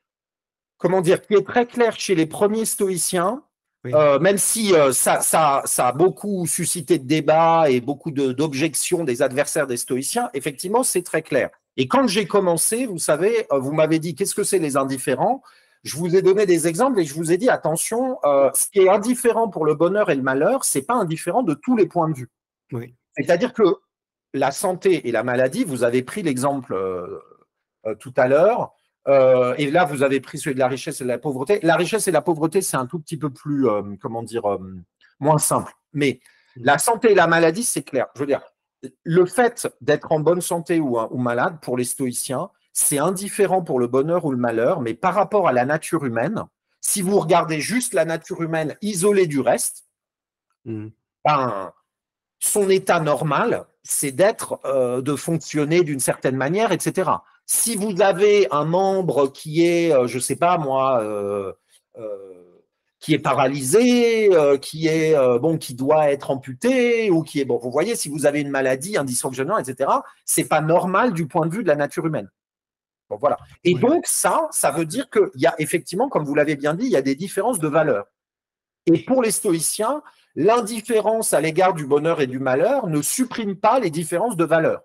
comment dire, qui est très clair chez les premiers stoïciens. Oui. Euh, même si euh, ça, ça, ça a beaucoup suscité de débats et beaucoup de- d'objections des adversaires des stoïciens, effectivement, c'est très clair. Et quand j'ai commencé, vous savez, euh, vous m'avez dit qu'est-ce que c'est les indifférents. Je vous ai donné des exemples et je vous ai dit attention, euh, ce qui est indifférent pour le bonheur et le malheur, c'est pas indifférent de tous les points de vue. Oui. C'est-à-dire que la santé et la maladie, vous avez pris l'exemple euh, euh, tout à l'heure. Euh, et là, vous avez pris celui de la richesse et de la pauvreté. La richesse et la pauvreté, c'est un tout petit peu plus, euh, comment dire, euh, moins simple. Mais la santé et la maladie, c'est clair. Je veux dire, le fait d'être en bonne santé ou, ou malade, pour les stoïciens, c'est indifférent pour le bonheur ou le malheur, mais par rapport à la nature humaine, si vous regardez juste la nature humaine isolée du reste, Mm. ben, son état normal, c'est d'être, euh, de fonctionner d'une certaine manière, et cetera. Si vous avez un membre qui est, euh, je sais pas moi, euh, euh, qui est paralysé, euh, qui est euh, bon, qui doit être amputé ou qui est bon, vous voyez, si vous avez une maladie, un dysfonctionnement, et cetera, c'est pas normal du point de vue de la nature humaine. Bon, voilà. Et Oui. donc ça, ça veut dire qu'il y a effectivement, comme vous l'avez bien dit, il y a des différences de valeur. Et pour les stoïciens, l'indifférence à l'égard du bonheur et du malheur ne supprime pas les différences de valeur.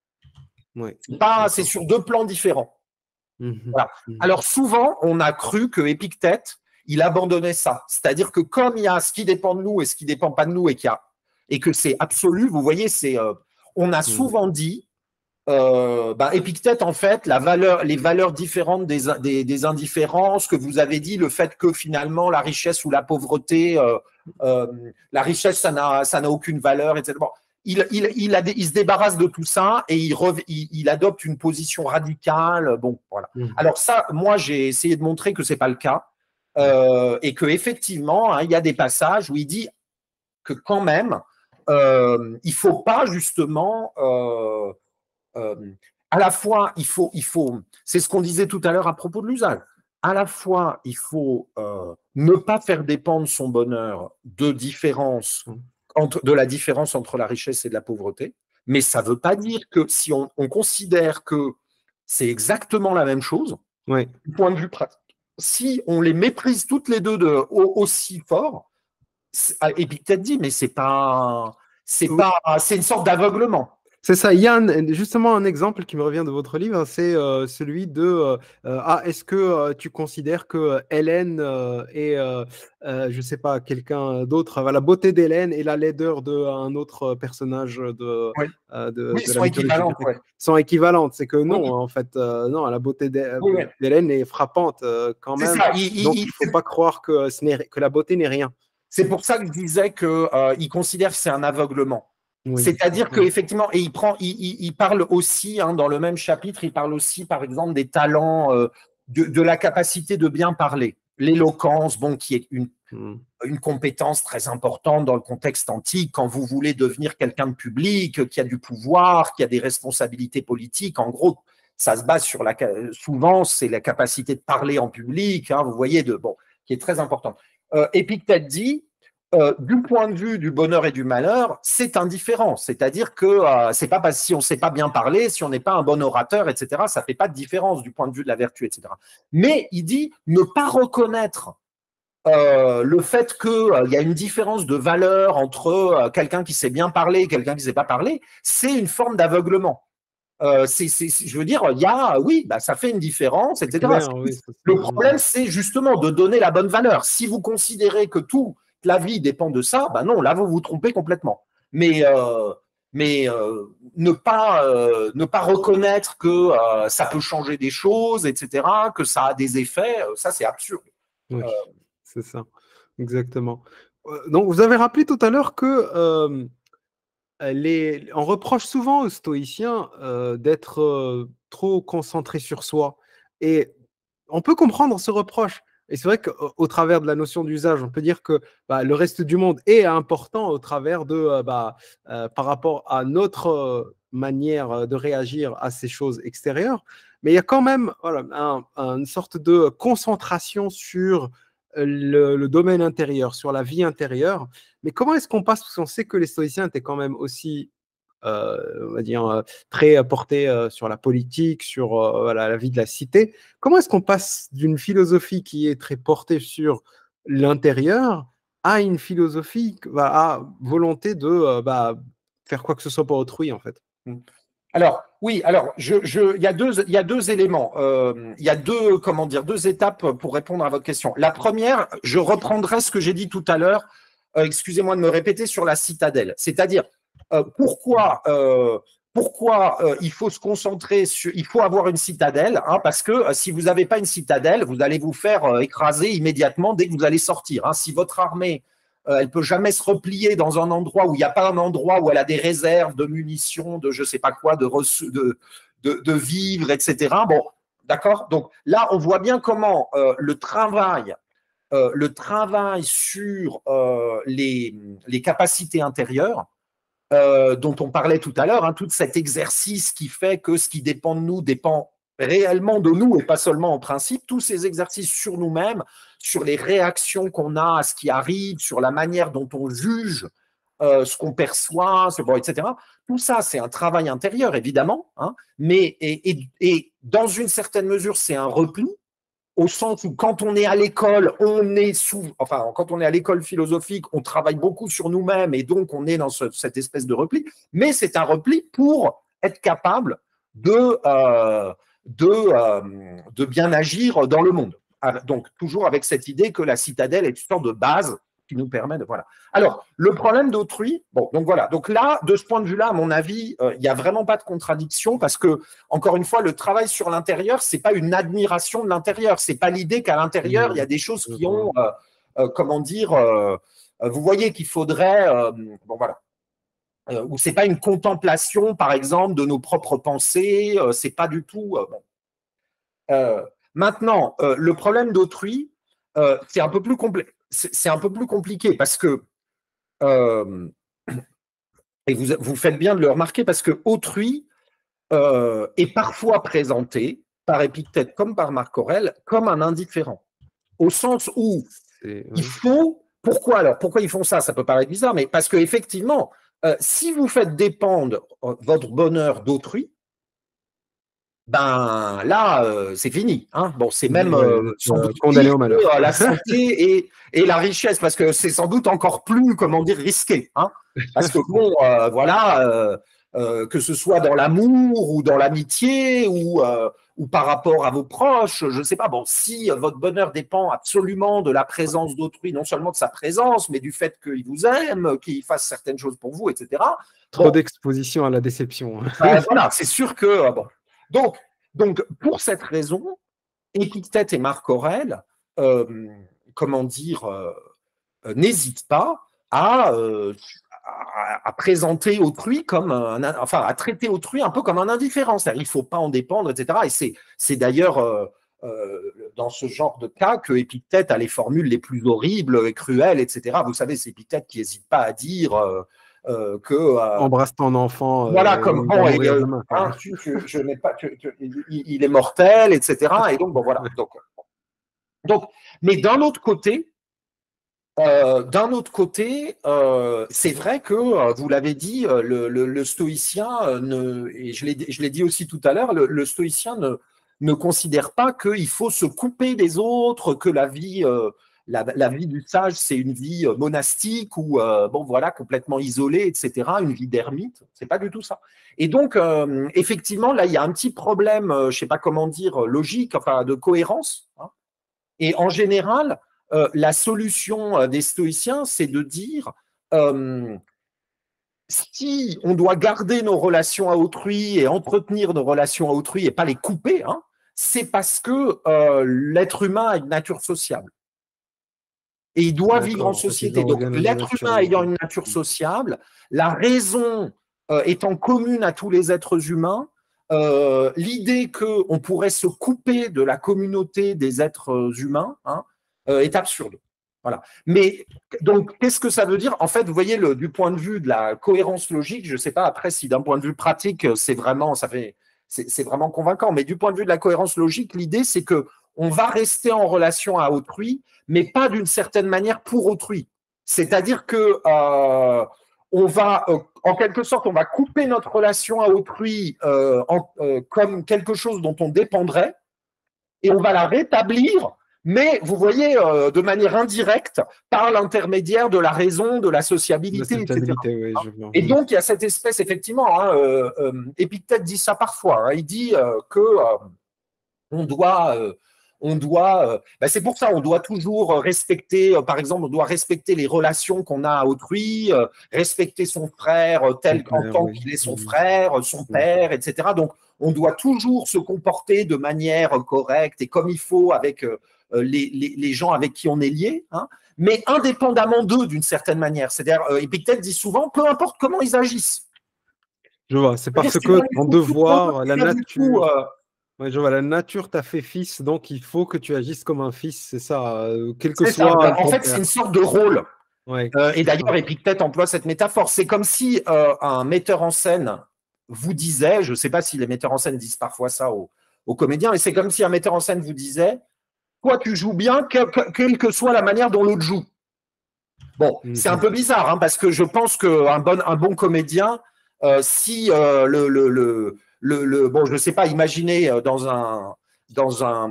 Oui. C'est sur deux plans différents. Mm-hmm. Voilà. Mm-hmm. Alors souvent, on a cru que Épictète, il abandonnait ça. C'est-à-dire que comme il y a ce qui dépend de nous et ce qui ne dépend pas de nous et, qu'il y a, et que c'est absolu, vous voyez, c'est, euh, on a souvent dit, euh, bah, Épictète, en fait, la valeur, les valeurs différentes des, des, des indifférences, que vous avez dit, le fait que finalement la richesse ou la pauvreté, euh, euh, la richesse, ça n'a, ça n'a aucune valeur, et cetera. Bon, il, il, il, a, il se débarrasse de tout ça et il, rev, il, il adopte une position radicale. Bon, voilà. Mm-hmm. Alors ça, moi, j'ai essayé de montrer que c'est pas le cas euh, et que effectivement, hein, il y a des passages où il dit que quand même, euh, il faut pas justement euh, euh, à la fois, il faut, il faut c'est ce qu'on disait tout à l'heure à propos de l'usage, à la fois, il faut euh, ne pas faire dépendre son bonheur de, différence, entre, de la différence entre la richesse et de la pauvreté, mais ça ne veut pas dire que si on, on considère que c'est exactement la même chose, oui. du point de vue pratique, si on les méprise toutes les deux de, au, aussi fort, Épictète dit, mais c'est pas, c'est Oui. pas, c'est une sorte d'aveuglement. C'est ça. Il y a un- justement un exemple qui me revient de votre livre, c'est euh, celui de euh, euh, ah, est-ce que euh, tu considères que euh, Hélène euh, est, euh, euh, je sais pas, quelqu'un d'autre, euh, la beauté d'Hélène et la laideur d'un autre personnage de, Oui, euh, de, oui de ils la sont mythologie équivalents. grecque Ouais. sont équivalentes? C'est que Oui, non, en fait, euh, non, la beauté oui, oui. d'Hélène est frappante euh, quand C'est même. ça. Il, Donc, il, il faut pas croire que, ce n'est- que la beauté n'est rien. c'est pour ça que je disais qu'il euh, considère que c'est un aveuglement. Oui. C'est-à-dire Oui. qu'effectivement, et il, prend, il, il, il parle aussi, hein, dans le même chapitre, il parle aussi, par exemple, des talents, euh, de, de la capacité de bien parler. L'éloquence, bon, qui est une, Mm. une compétence très importante dans le contexte antique, quand vous voulez devenir quelqu'un de public, qui a du pouvoir, qui a des responsabilités politiques, en gros, ça se base sur la, souvent, c'est la capacité de parler en public, hein, vous voyez, de, bon, qui est très importante. Euh, Épictète dit, euh, du point de vue du bonheur et du malheur, c'est indifférent. C'est-à-dire que euh, c'est pas parce si on ne sait pas bien parler, si on n'est pas un bon orateur, et cetera, ça ne fait pas de différence du point de vue de la vertu, et cetera. Mais il dit ne pas reconnaître euh, le fait qu'il euh, y a une différence de valeur entre euh, quelqu'un qui sait bien parler et quelqu'un qui ne sait pas parler, c'est une forme d'aveuglement. Euh, c'est, c'est, je veux dire, il y a, oui, bah, ça fait une différence, C'est et cetera. clair, oui, ça, Le c'est- problème, c'est justement de donner la bonne valeur. Si vous considérez que toute la vie dépend de ça, bah non, là, vous vous trompez complètement. Mais, euh, mais euh, ne, pas, euh, ne pas reconnaître que euh, ça peut changer des choses, et cetera, que ça a des effets, euh, ça, c'est absurde. oui, Euh, c'est ça, exactement. Euh, Donc, vous avez rappelé tout à l'heure que euh, les... on reproche souvent aux stoïciens euh, d'être euh, trop concentrés sur soi. Et on peut comprendre ce reproche. Et c'est vrai qu'au au travers de la notion d'usage, on peut dire que bah, le reste du monde est important au travers de, euh, bah, euh, par rapport à notre euh, manière euh, de réagir à ces choses extérieures. Mais il y a quand même voilà, un- un- une sorte de concentration sur euh, le, le domaine intérieur, sur la vie intérieure. Mais comment est-ce qu'on passe, parce qu'on sait que les stoïciens étaient quand même aussi euh, on va dire, euh, très porté euh, sur la politique, sur euh, voilà, la vie de la cité. Comment est-ce qu'on passe d'une philosophie qui est très portée sur l'intérieur à une philosophie, bah, à volonté de euh, bah, faire quoi que ce soit pour autrui, en fait? Alors, oui, alors, je, je, il y a deux, il y a deux éléments. Euh, il y a deux, comment dire, deux étapes pour répondre à votre question. La première, je reprendrai ce que j'ai dit tout à l'heure. Euh, excusez-moi de me répéter sur la citadelle. C'est-à-dire, euh, pourquoi, euh, pourquoi euh, il faut se concentrer sur, il faut avoir une citadelle, hein, parce que euh, si vous n'avez pas une citadelle, vous allez vous faire euh, écraser immédiatement dès que vous allez sortir. Hein. Si votre armée euh, elle peut jamais se replier dans un endroit où il n'y a pas un endroit où elle a des réserves de munitions, de je sais pas quoi, de, de, de, de vivres, et cetera. Bon, d'accord. Donc là, on voit bien comment euh, le travail, euh, le travail sur euh, les, les capacités intérieures, euh, dont on parlait tout à l'heure, hein, tout cet exercice qui fait que ce qui dépend de nous dépend réellement de nous et pas seulement en principe, tous ces exercices sur nous-mêmes, sur les réactions qu'on a à ce qui arrive, sur la manière dont on juge euh, ce qu'on perçoit, bon, et cetera. Tout ça, c'est un travail intérieur, évidemment, hein, mais et, et, et dans une certaine mesure, c'est un repli, au sens où quand on est à l'école, on est sous, enfin, quand on est à l'école philosophique, on travaille beaucoup sur nous-mêmes et donc on est dans ce, cette espèce de repli, mais c'est un repli pour être capable de, euh, de, euh, de bien agir dans le monde. Donc, toujours avec cette idée que la citadelle est une sorte de base qui nous permet de. Voilà. Alors, le problème d'autrui, bon, donc voilà. Donc là, de ce point de vue-là, à mon avis, il euh, n'y a vraiment pas de contradiction parce que, encore une fois, le travail sur l'intérieur, c'est pas une admiration de l'intérieur. C'est pas l'idée qu'à l'intérieur, il y a des choses qui ont, euh, euh, comment dire, euh, vous voyez qu'il faudrait, euh, bon voilà. Euh, ou c'est pas une contemplation, par exemple, de nos propres pensées. Euh, c'est pas du tout. Euh, bon. euh, maintenant, euh, le problème d'autrui, euh, c'est un peu plus complexe. C'est un peu plus compliqué parce que euh, et vous, vous faites bien de le remarquer parce que autrui euh, est parfois présenté par Épictète comme par Marc Aurèle comme un indifférent. Au sens où Oui. il faut. Pourquoi alors? Pourquoi ils font ça? Ça peut paraître bizarre, mais parce qu'effectivement, euh, si vous faites dépendre votre bonheur d'autrui, ben là, euh, c'est fini. Hein. Bon, c'est même Ouais, euh, sans euh, doute condamné pire au que malheur. euh, la santé et, et la richesse, parce que c'est sans doute encore plus, comment dire, risqué. Hein. Parce que bon, euh, voilà, euh, euh, que ce soit dans l'amour ou dans l'amitié ou, euh, ou par rapport à vos proches, je ne sais pas. Bon, si votre bonheur dépend absolument de la présence d'autrui, non seulement de sa présence, mais du fait qu'il vous aime, qu'il fasse certaines choses pour vous, et cetera. Trop Bon, d'exposition à la déception. ben, voilà, c'est sûr que euh, bon. Donc, donc, pour cette raison, Épictète et Marc Aurèle, euh, comment dire, euh, euh, n'hésitent pas à, euh, à, à, présenter autrui comme un, enfin, à traiter autrui un peu comme un indifférent. C'est-à-dire, il ne faut pas en dépendre, et cetera. Et c'est, c'est d'ailleurs euh, euh, dans ce genre de cas que Épictète a les formules les plus horribles et cruelles, et cetera. Vous savez, c'est Épictète qui n'hésite pas à dire euh, euh, que euh, Embrasse ton enfant, voilà, euh, comme il va bon, et, mourir euh, demain. hein, tu, tu, je n'ai pas, tu, tu, il, il, est mortel, et cetera. Et donc bon, voilà. Donc, donc, mais d'un autre côté, euh, d'un autre côté, euh, c'est vrai que euh, vous l'avez dit, euh, le, le, le stoïcien euh, ne, et je l'ai, je l'ai dit aussi tout à l'heure, le, le stoïcien ne, ne considère pas qu'il faut se couper des autres, que la vie, euh, la, la vie du sage, c'est une vie monastique ou euh, bon voilà complètement isolée, et cetera. Une vie d'ermite, c'est pas du tout ça. Et donc euh, effectivement là, il y a un petit problème, euh, je sais pas comment dire, logique, enfin de cohérence. Hein. Et en général, euh, la solution des stoïciens, c'est de dire euh, si on doit garder nos relations à autrui et entretenir nos relations à autrui et pas les couper, hein, c'est parce que euh, l'être humain a une nature sociable. Et il doit vivre en société. Donc, l'être humain ayant une nature sociable, la raison euh, étant commune à tous les êtres humains, euh, l'idée qu'on pourrait se couper de la communauté des êtres humains hein, euh, est absurde. Voilà. Mais donc, qu'est-ce que ça veut dire? En fait, vous voyez, le, du point de vue de la cohérence logique, je ne sais pas après si d'un point de vue pratique, c'est vraiment, ça fait, c'est vraiment convaincant. Mais du point de vue de la cohérence logique, l'idée, c'est que on va rester en relation à autrui, mais pas d'une certaine manière pour autrui. C'est-à-dire que euh, on va, euh, en quelque sorte, on va couper notre relation à autrui euh, en, euh, comme quelque chose dont on dépendrait, et on va la rétablir, mais vous voyez, euh, de manière indirecte, par l'intermédiaire de la raison, de la sociabilité, la sociabilité et cetera. Oui, et donc, il y a cette espèce, effectivement, hein, euh, euh, Épictète dit ça parfois, hein, il dit euh, que euh, on doit... Euh, On doit, euh, ben c'est pour ça, on doit toujours respecter, euh, par exemple, on doit respecter les relations qu'on a à autrui, euh, respecter son frère euh, tel son père, en tant oui. qu'il est son Mmh. frère, son mmh. père, et cetera. Donc, on doit toujours se comporter de manière correcte et comme il faut avec euh, les, les, les gens avec qui on est lié, hein, mais indépendamment d'eux d'une certaine manière. C'est-à-dire, euh, Épictète dit souvent, peu importe comment ils agissent. Je vois, c'est parce que ton devoir, la nature... euh, Ouais, je vois, la nature t'a fait fils, donc il faut que tu agisses comme un fils, c'est ça, euh, quel que soit. Ça. En fait, c'est une sorte de rôle. Ouais, euh, et d'ailleurs, Épictète emploie cette métaphore. C'est comme si euh, un metteur en scène vous disait, je ne sais pas si les metteurs en scène disent parfois ça aux, aux comédiens, mais c'est comme si un metteur en scène vous disait, toi, tu joues bien, que, que, quelle que soit la manière dont l'autre joue. Bon, mmh. c'est un peu bizarre, hein, parce que je pense qu'un bon, un bon comédien, euh, si euh, le, le, le Le, le, bon, je ne sais pas, imaginez dans un, dans un,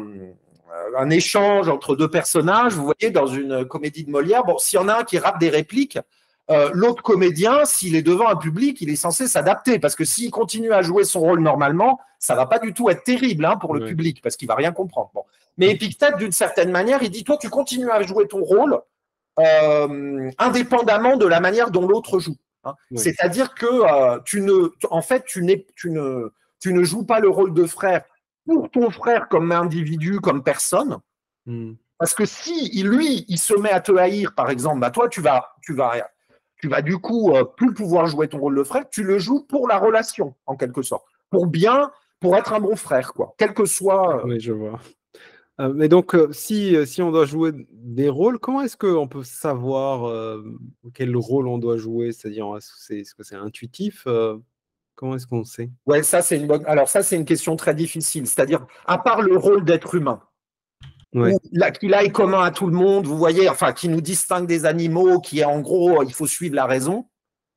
un échange entre deux personnages, vous voyez, dans une comédie de Molière, bon, s'il y en a un qui rappe des répliques, euh, l'autre comédien, s'il est devant un public, il est censé s'adapter, parce que s'il continue à jouer son rôle normalement, ça ne va pas du tout être terrible hein, pour le oui. public, parce qu'il ne va rien comprendre. Bon. Mais Épictète, d'une certaine manière, il dit, toi, tu continues à jouer ton rôle euh, indépendamment de la manière dont l'autre joue. Hein. Oui. C'est-à-dire que euh, tu ne, en fait, tu, n'es, tu, ne, tu ne joues pas le rôle de frère pour ton frère comme individu, comme personne. Mm. Parce que si lui, il se met à te haïr, par exemple, bah toi, tu vas, tu vas, tu vas du coup euh, plus pouvoir jouer ton rôle de frère. Tu le joues pour la relation, en quelque sorte, pour bien, pour être un bon frère, quoi. Quel que soit. Euh... Oui, je vois. Euh, mais donc, euh, si, si on doit jouer des rôles, comment est-ce qu'on peut savoir euh, quel rôle on doit jouer? C'est-à-dire, est-ce que c'est, est-ce que c'est intuitif euh, Comment est-ce qu'on sait? Ouais, ça c'est une bonne. Alors ça c'est une question très difficile. C'est-à-dire, à part le rôle d'être humain, ouais. là, qui là est commun à tout le monde, vous voyez, enfin, qui nous distingue des animaux, qui est en gros, il faut suivre la raison.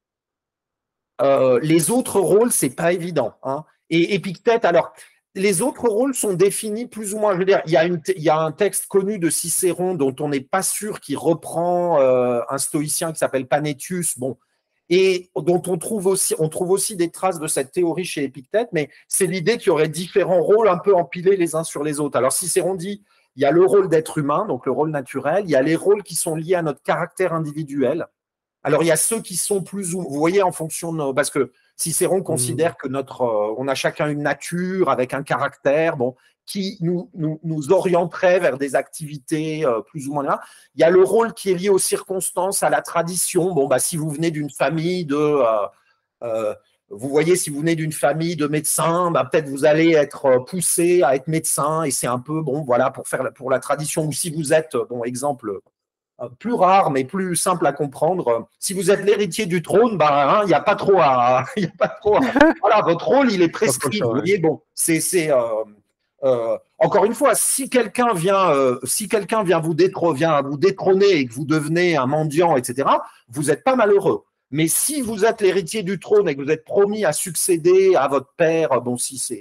Euh, les autres rôles, c'est pas évident. Hein. Et Épictète, alors. Les autres rôles sont définis plus ou moins. Je veux dire, il y a, une, il y a un texte connu de Cicéron dont on n'est pas sûr qu'il reprend euh, un stoïcien qui s'appelle Panétius, bon, et dont on trouve aussi, on trouve aussi des traces de cette théorie chez Épictète, mais c'est l'idée qu'il y aurait différents rôles un peu empilés les uns sur les autres. Alors Cicéron dit, il y a le rôle d'être humain, donc le rôle naturel, il y a les rôles qui sont liés à notre caractère individuel. Alors il y a ceux qui sont plus, vous voyez, en fonction de, parce que Cicéron considère que notre, euh, on a chacun une nature avec un caractère, bon, qui nous, nous, nous orienterait vers des activités euh, plus ou moins là. Il y a le rôle qui est lié aux circonstances, à la tradition. Bon, bah, si vous venez d'une famille de, euh, euh, vous voyez, si vous venez d'une famille de médecins, bah, peut-être vous allez être poussé à être médecin et c'est un peu bon, voilà, pour faire pour la tradition. Ou si vous êtes, bon, exemple. Plus rare, mais plus simple à comprendre. Si vous êtes l'héritier du trône, bah, il n'y a pas trop à, y a pas trop à... Voilà, votre rôle, il est prescrit. Vous voyez, bon, c'est, c'est euh, euh, encore une fois, si quelqu'un vient, euh, si quelqu'un vient vous détrôner, vient vous détrôner et que vous devenez un mendiant, et cetera, vous n'êtes pas malheureux. Mais si vous êtes l'héritier du trône et que vous êtes promis à succéder à votre père, bon, si c'est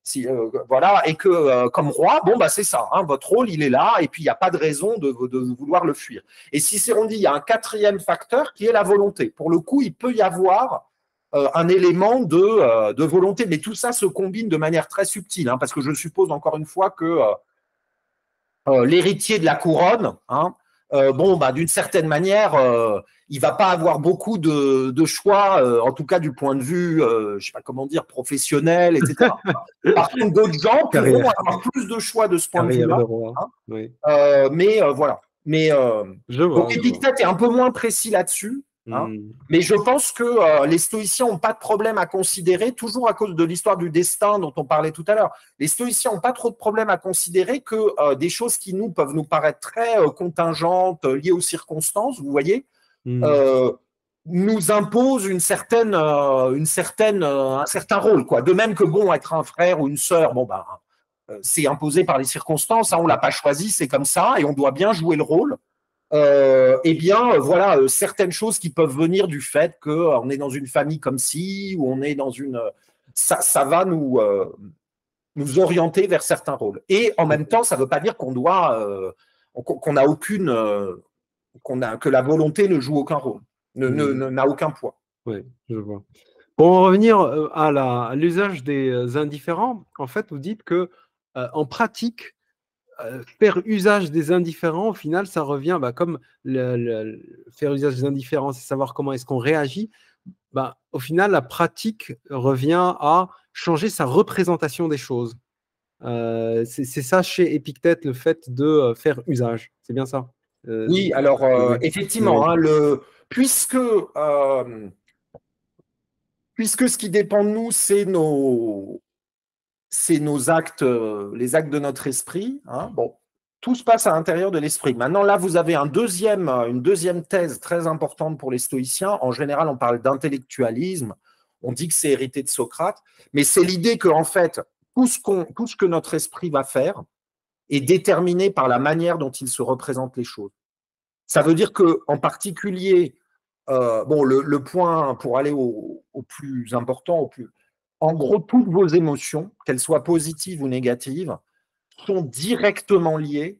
Si, euh, voilà, et que euh, comme roi, bon, bah, c'est ça, hein, votre rôle, il est là, et puis il n'y a pas de raison de, de, vouloir le fuir. Et Cicéron dit, il y a un quatrième facteur qui est la volonté. Pour le coup, il peut y avoir euh, un élément de, euh, de volonté, mais tout ça se combine de manière très subtile, hein, parce que je suppose encore une fois que euh, euh, l'héritier de la couronne, hein, euh, bon, bah, d'une certaine manière, euh, il va pas avoir beaucoup de, de choix, euh, en tout cas du point de vue, euh, je sais pas comment dire, professionnel, et cetera. Par contre, d'autres gens pourront Carrière. avoir plus de choix de ce point de Carrière vue-là. de roi. Hein. Oui. Euh, mais euh, voilà. Mais euh, Je vois. donc Je vois. Épictète est un peu moins précis là-dessus. Hein. Hmm. Mais je pense que euh, les stoïciens n'ont pas de problème à considérer, toujours à cause de l'histoire du destin dont on parlait tout à l'heure, les stoïciens n'ont pas trop de problème à considérer que euh, des choses qui nous peuvent nous paraître très euh, contingentes, liées aux circonstances, vous voyez, Hmm. euh, nous imposent une certaine, euh, une certaine, euh, un certain rôle. Quoi. De même que, bon, être un frère ou une sœur, bon, ben, euh, c'est imposé par les circonstances, hein, on ne l'a pas choisi, c'est comme ça, et on doit bien jouer le rôle. Euh, eh bien, euh, voilà, euh, certaines choses qui peuvent venir du fait qu'on est dans une famille comme ci, ou on est dans une... Ça, ça va nous, euh, nous orienter vers certains rôles. Et en même temps, ça ne veut pas dire qu'on doit... Euh, qu'on a aucune... Euh, qu'on a, que la volonté ne joue aucun rôle, ne, ne, Hmm. n'a aucun poids. Oui, je vois. Pour en revenir euh, à la- à l'usage des euh, indifférents, en fait, vous dites que euh, en pratique, euh, faire usage des indifférents, au final, ça revient, bah, comme le, le- le- faire usage des indifférents, c'est savoir comment est-ce qu'on réagit. Bah, au final, la pratique revient à changer sa représentation des choses. Euh, c'est c'est ça chez Épictète, le fait de euh, faire usage. C'est bien ça. Euh, Oui, alors euh, oui, effectivement, oui. hein, le, puisque, euh, puisque ce qui dépend de nous, c'est nos, c'est nos actes, euh, les actes de notre esprit. Hein, bon, tout se passe à l'intérieur de l'esprit. Maintenant, là, vous avez un deuxième, une deuxième thèse très importante pour les stoïciens. En général, on parle d'intellectualisme. On dit que c'est hérité de Socrate, mais c'est l'idée que, en fait, tout ce, qu'on, tout ce que notre esprit va faire est déterminé par la manière dont il se représente les choses. Ça veut dire que, en particulier, euh, bon, le, le point pour aller au, au plus important, au plus, en gros, toutes vos émotions, qu'elles soient positives ou négatives, sont directement liées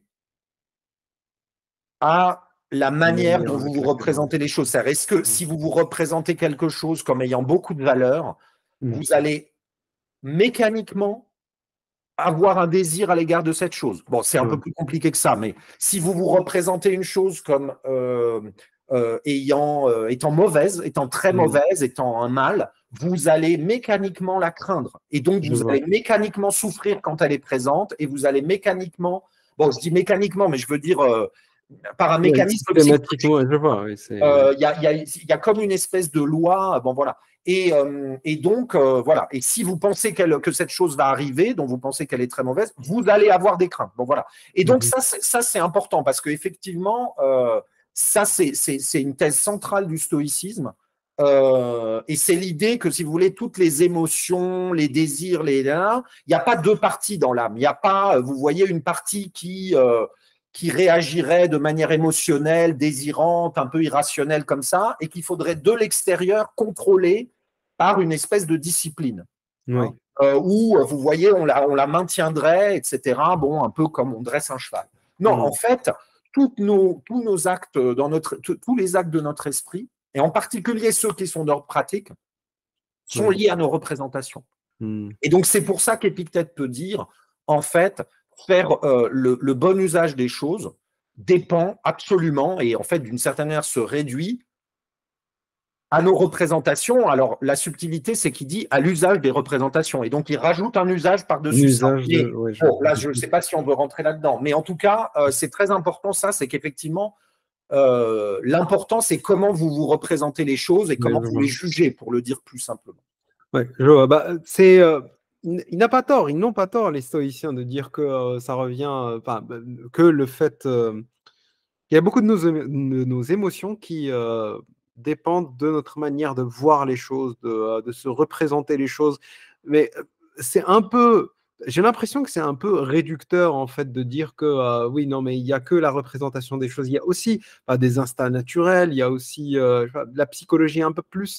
à la manière Manière, dont vous vous exactement. représentez les choses. C'est-à-dire, est-ce que Mm. si vous vous représentez quelque chose comme ayant beaucoup de valeur, Mm. vous allez mécaniquement avoir un désir à l'égard de cette chose. Bon, c'est un peu Ouais. plus compliqué que ça, mais si vous vous représentez une chose comme euh, euh, ayant, euh, étant mauvaise, étant très Mm. mauvaise, étant un mal, vous allez mécaniquement la craindre. Et donc, Je vous vois. allez mécaniquement souffrir quand elle est présente, et vous allez mécaniquement, bon, je dis mécaniquement, mais je veux dire euh, par un Ouais, mécanisme psychologique. systématiquement, je vois. Oui, c'est, Euh, Il y, a, y, a, y a comme une espèce de loi. Bon, voilà. Et, euh, et donc, euh, voilà. Et si vous pensez qu'elle, que cette chose va arriver, dont vous pensez qu'elle est très mauvaise, vous allez avoir des craintes. Bon, voilà. Et donc, Mhm. ça, c'est, ça, c'est important parce qu'effectivement, euh, ça, c'est, c'est, c'est une thèse centrale du stoïcisme. Euh, et c'est l'idée que, si vous voulez, toutes les émotions, les désirs, les, il n'y a pas deux parties dans l'âme. Il n'y a pas, vous voyez, une partie qui, euh, qui réagirait de manière émotionnelle, désirante, un peu irrationnelle comme ça, et qu'il faudrait de l'extérieur contrôler par une espèce de discipline. Hein, Oui. euh, où, vous voyez, on la, on la maintiendrait, et cetera. Bon, un peu comme on dresse un cheval. Non, Mm. en fait, toutes nos, tous nos actes, dans notre, tous les actes de notre esprit, et en particulier ceux qui sont d'ordre pratique, sont Oui. liés à nos représentations. Mm. Et donc, c'est pour ça qu'Épictète peut dire, en fait, faire euh, le, le bon usage des choses dépend absolument, et en fait, d'une certaine manière, se réduit à nos représentations. Alors, la subtilité, c'est qu'il dit à l'usage des représentations. Et donc, il rajoute un usage Un par-dessus ça. usage de. Mais Ouais, je bon, vois. là, je ne sais pas si on veut rentrer là-dedans. Mais en tout cas, euh, c'est très important, ça, c'est qu'effectivement, euh, l'important, c'est comment vous vous représentez les choses et Ouais, comment je vous vois. les jugez, pour le dire plus simplement. Ouais, je vois. Bah, c'est, euh, il il n'a pas tort, ils n'ont pas tort, les stoïciens, de dire que euh, ça revient, euh, enfin, bah, que le fait. euh, il y a beaucoup de nos, émo- de nos émotions qui euh, dépendent de notre manière de voir les choses, de, euh, de se représenter les choses. Mais euh, c'est un peu. J'ai l'impression que c'est un peu réducteur, en fait, de dire que euh, oui, non, mais il n'y a que la représentation des choses. Il y a aussi bah, des instincts naturels, il y a aussi euh, je sais pas, de la psychologie un peu plus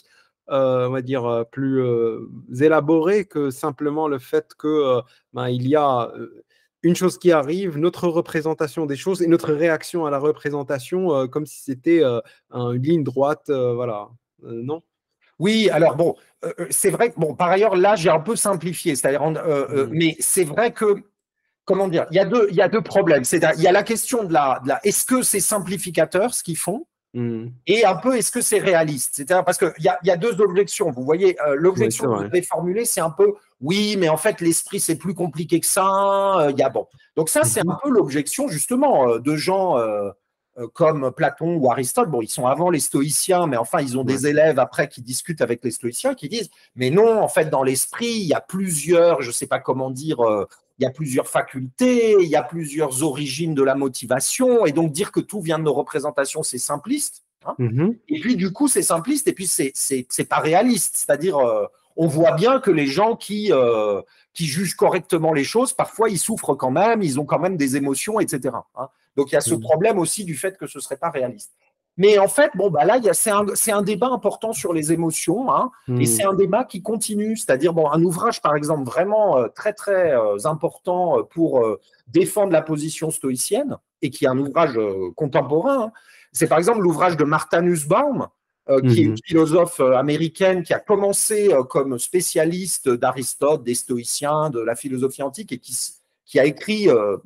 euh, on va dire, euh, plus euh, élaboré que simplement le fait que euh, ben, il y a euh, une chose qui arrive, notre représentation des choses et notre réaction à la représentation, euh, comme si c'était euh, une ligne droite, euh, voilà. Euh, non? Oui, alors bon, euh, euh, c'est vrai que, bon, par ailleurs, là, j'ai un peu simplifié, c'est-à-dire, euh, euh, Mm. mais c'est vrai que, comment dire, il y a deux, il y a deux problèmes. C'est, il y a la question de la, de la est-ce que c'est simplificateur ce qu'ils font? Mm. Et un peu, est-ce que c'est réaliste? C'est-à-dire, parce qu'il y a, il y a deux objections. Vous voyez, euh, Oui, l'objection c'est que vous vrai. avez formulée, c'est un peu, oui, mais en fait, l'esprit, c'est plus compliqué que ça. euh, Il y a bon. Donc ça, c'est un Mhm. peu l'objection, justement, euh, de gens euh, euh, comme Platon ou Aristote. Bon, ils sont avant les stoïciens, mais enfin, ils ont Ouais. des élèves après qui discutent avec les stoïciens, qui disent, mais non, en fait, dans l'esprit, il y a plusieurs, je ne sais pas comment dire, euh, il y a plusieurs facultés, il y a plusieurs origines de la motivation, et donc dire que tout vient de nos représentations, c'est simpliste. Hein. Mhm. Et puis, du coup, c'est simpliste et puis c'est c'est c'est pas réaliste. C'est-à-dire, euh, on voit bien que les gens qui, euh, qui jugent correctement les choses, parfois, ils souffrent quand même, ils ont quand même des émotions, et cetera. Hein. Donc, il y a ce Mm. problème aussi du fait que ce serait pas réaliste. Mais en fait, bon, bah là, c'est un, c'est un débat important sur les émotions, hein, et c'est Mm. un débat qui continue. C'est-à-dire, bon, un ouvrage, par exemple, vraiment euh, très, très euh, important pour euh, défendre la position stoïcienne, et qui est un ouvrage euh, contemporain, hein, c'est par exemple l'ouvrage de Martha Nussbaum, euh, qui est une Mhm. philosophe euh, américaine qui a commencé euh, comme spécialiste d'Aristote, des stoïciens, de la philosophie antique, et qui, qui a écrit euh,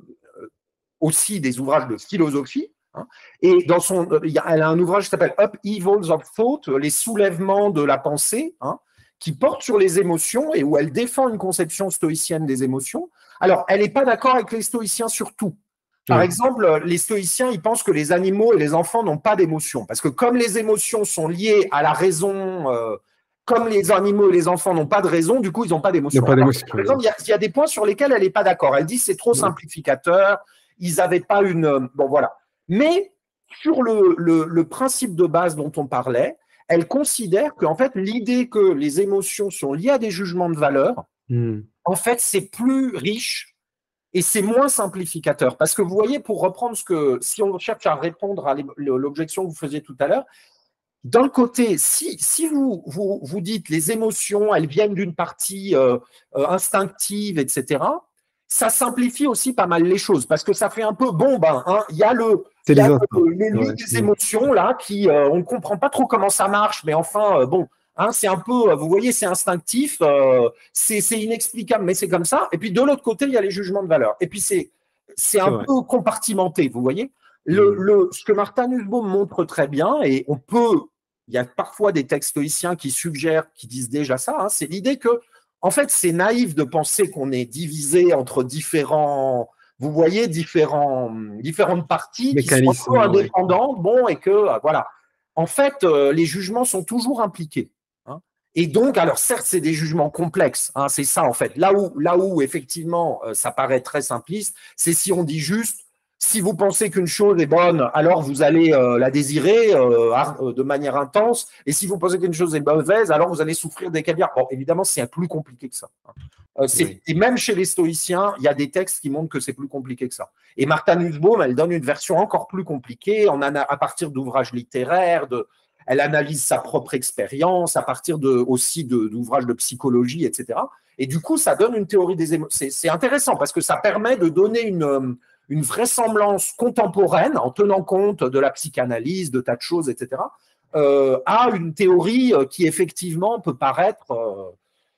aussi des ouvrages de philosophie. Hein. Et dans son, euh, y a, elle a un ouvrage qui s'appelle Upheavals of Thought, les soulèvements de la pensée, hein, qui porte sur les émotions et où elle défend une conception stoïcienne des émotions. Alors, elle n'est pas d'accord avec les stoïciens sur tout. Par Ouais. exemple, les stoïciens, ils pensent que les animaux et les enfants n'ont pas d'émotions. Parce que comme les émotions sont liées à la raison, euh, comme les animaux et les enfants n'ont pas de raison, du coup, ils n'ont pas Il n'y a d'émotions. pas Alors, d'émotion. par exemple, il y, a, il y a des points sur lesquels elle n'est pas d'accord. Elle dit que c'est trop Ouais. simplificateur, ils n'avaient pas une... Bon, voilà. Mais sur le, le, le principe de base dont on parlait, elle considère qu'en fait, l'idée que les émotions sont liées à des jugements de valeur, Mm. en fait, c'est plus riche et c'est moins simplificateur. Parce que vous voyez, pour reprendre ce que, si on cherche à répondre à l'objection que vous faisiez tout à l'heure, d'un côté, si, si vous, vous, vous dites les émotions, elles viennent d'une partie euh, euh, instinctive, et cetera, ça simplifie aussi pas mal les choses parce que ça fait un peu bon, ben, hein, il y a le. C'est Il y les a instants. le, le lit Ouais. des Mm. émotions là qui euh, on ne comprend pas trop comment ça marche, mais enfin euh, bon, hein, c'est un peu, vous voyez, c'est instinctif, euh, c'est inexplicable, mais c'est comme ça. Et puis de l'autre côté, il y a les jugements de valeur. Et puis c'est c'est C'est un vrai. peu compartimenté, vous voyez. Le, Mm. le, ce que Martha Nussbaum montre très bien, et on peut, il y a parfois des textes stoïciens qui suggèrent, qui disent déjà ça, hein, c'est l'idée que, en fait, c'est naïf de penser qu'on est divisé entre différents, vous voyez, différents, différentes parties qui sont un Mécanisme, peu ouais. indépendantes, bon, et que, euh, voilà. En fait, euh, les jugements sont toujours impliqués. Hein. Et donc, alors certes, c'est des jugements complexes, hein, c'est ça en fait. Là où, là où effectivement, euh, ça paraît très simpliste, c'est si on dit juste, si vous pensez qu'une chose est bonne, alors vous allez euh, la désirer euh, euh, de manière intense, et si vous pensez qu'une chose est mauvaise, alors vous allez souffrir des caviars. Bon, évidemment, c'est plus compliqué que ça. Euh, Oui. et même chez les stoïciens, il y a des textes qui montrent que c'est plus compliqué que ça. Et Martha Nussbaum, elle donne une version encore plus compliquée, en à partir d'ouvrages littéraires, de, elle analyse sa propre expérience à partir de, aussi d'ouvrages de, de psychologie, et cetera. Et du coup, ça donne une théorie des émotions. C'est intéressant parce que ça permet de donner une, une vraisemblance contemporaine, en tenant compte de la psychanalyse, de tas de choses, et cetera, euh, à une théorie qui effectivement peut paraître euh,